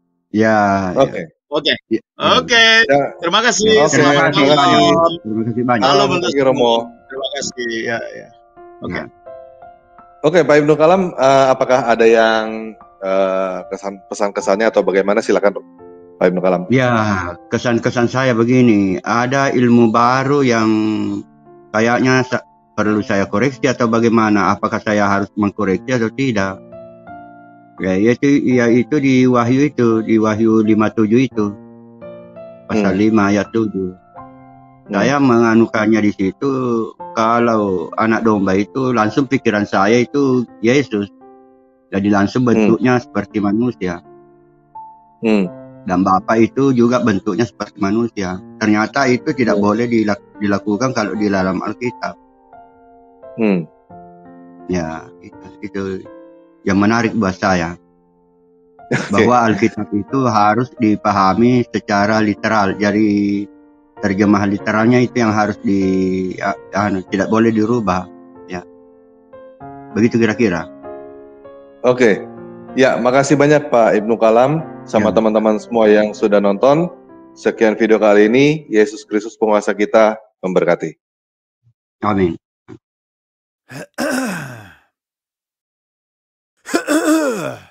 Ya. Oke. Oke. Ya. Oke. Ya. Terima kasih. Oke, Terima Selamat kasih terima kasih. banyak. malam. Terima kasih banyak. Halo, Malam bentar. lagi, Romo. Terima kasih. Ya, ya. Oke. Ya. Oke, Pak Ibnu Kalam, eh, apakah ada yang eh, kesan pesan-kesannya atau bagaimana? Silakan, Pak Ibnu Kalam. Ya, kesan-kesan saya begini, ada ilmu baru yang kayaknya sa- perlu saya koreksi atau bagaimana? Apakah saya harus mengkoreksi atau tidak? Ya, itu ya itu di Wahyu itu, di Wahyu lima puluh tujuh itu. Pasal Hmm. lima ayat tujuh. Hmm. Saya menganukannya di situ, kalau anak domba itu langsung pikiran saya itu Yesus. Jadi langsung bentuknya seperti manusia. Hmm. Dan Bapa itu juga bentuknya seperti manusia. Ternyata itu tidak Hmm. boleh dilak- dilakukan kalau di dalam Alkitab. Hmm. Ya, itu, itu yang menarik buat saya. Oke. Bahwa Alkitab itu harus dipahami secara literal. Jadi terjemah literalnya itu yang harus di ya, anu, tidak boleh dirubah. Ya, begitu kira-kira. Oke. Ya, makasih banyak Pak Ibnu Kalam sama Ya. teman-teman semua yang sudah nonton. Sekian video kali ini. Yesus Kristus penguasa kita memberkati. Amin.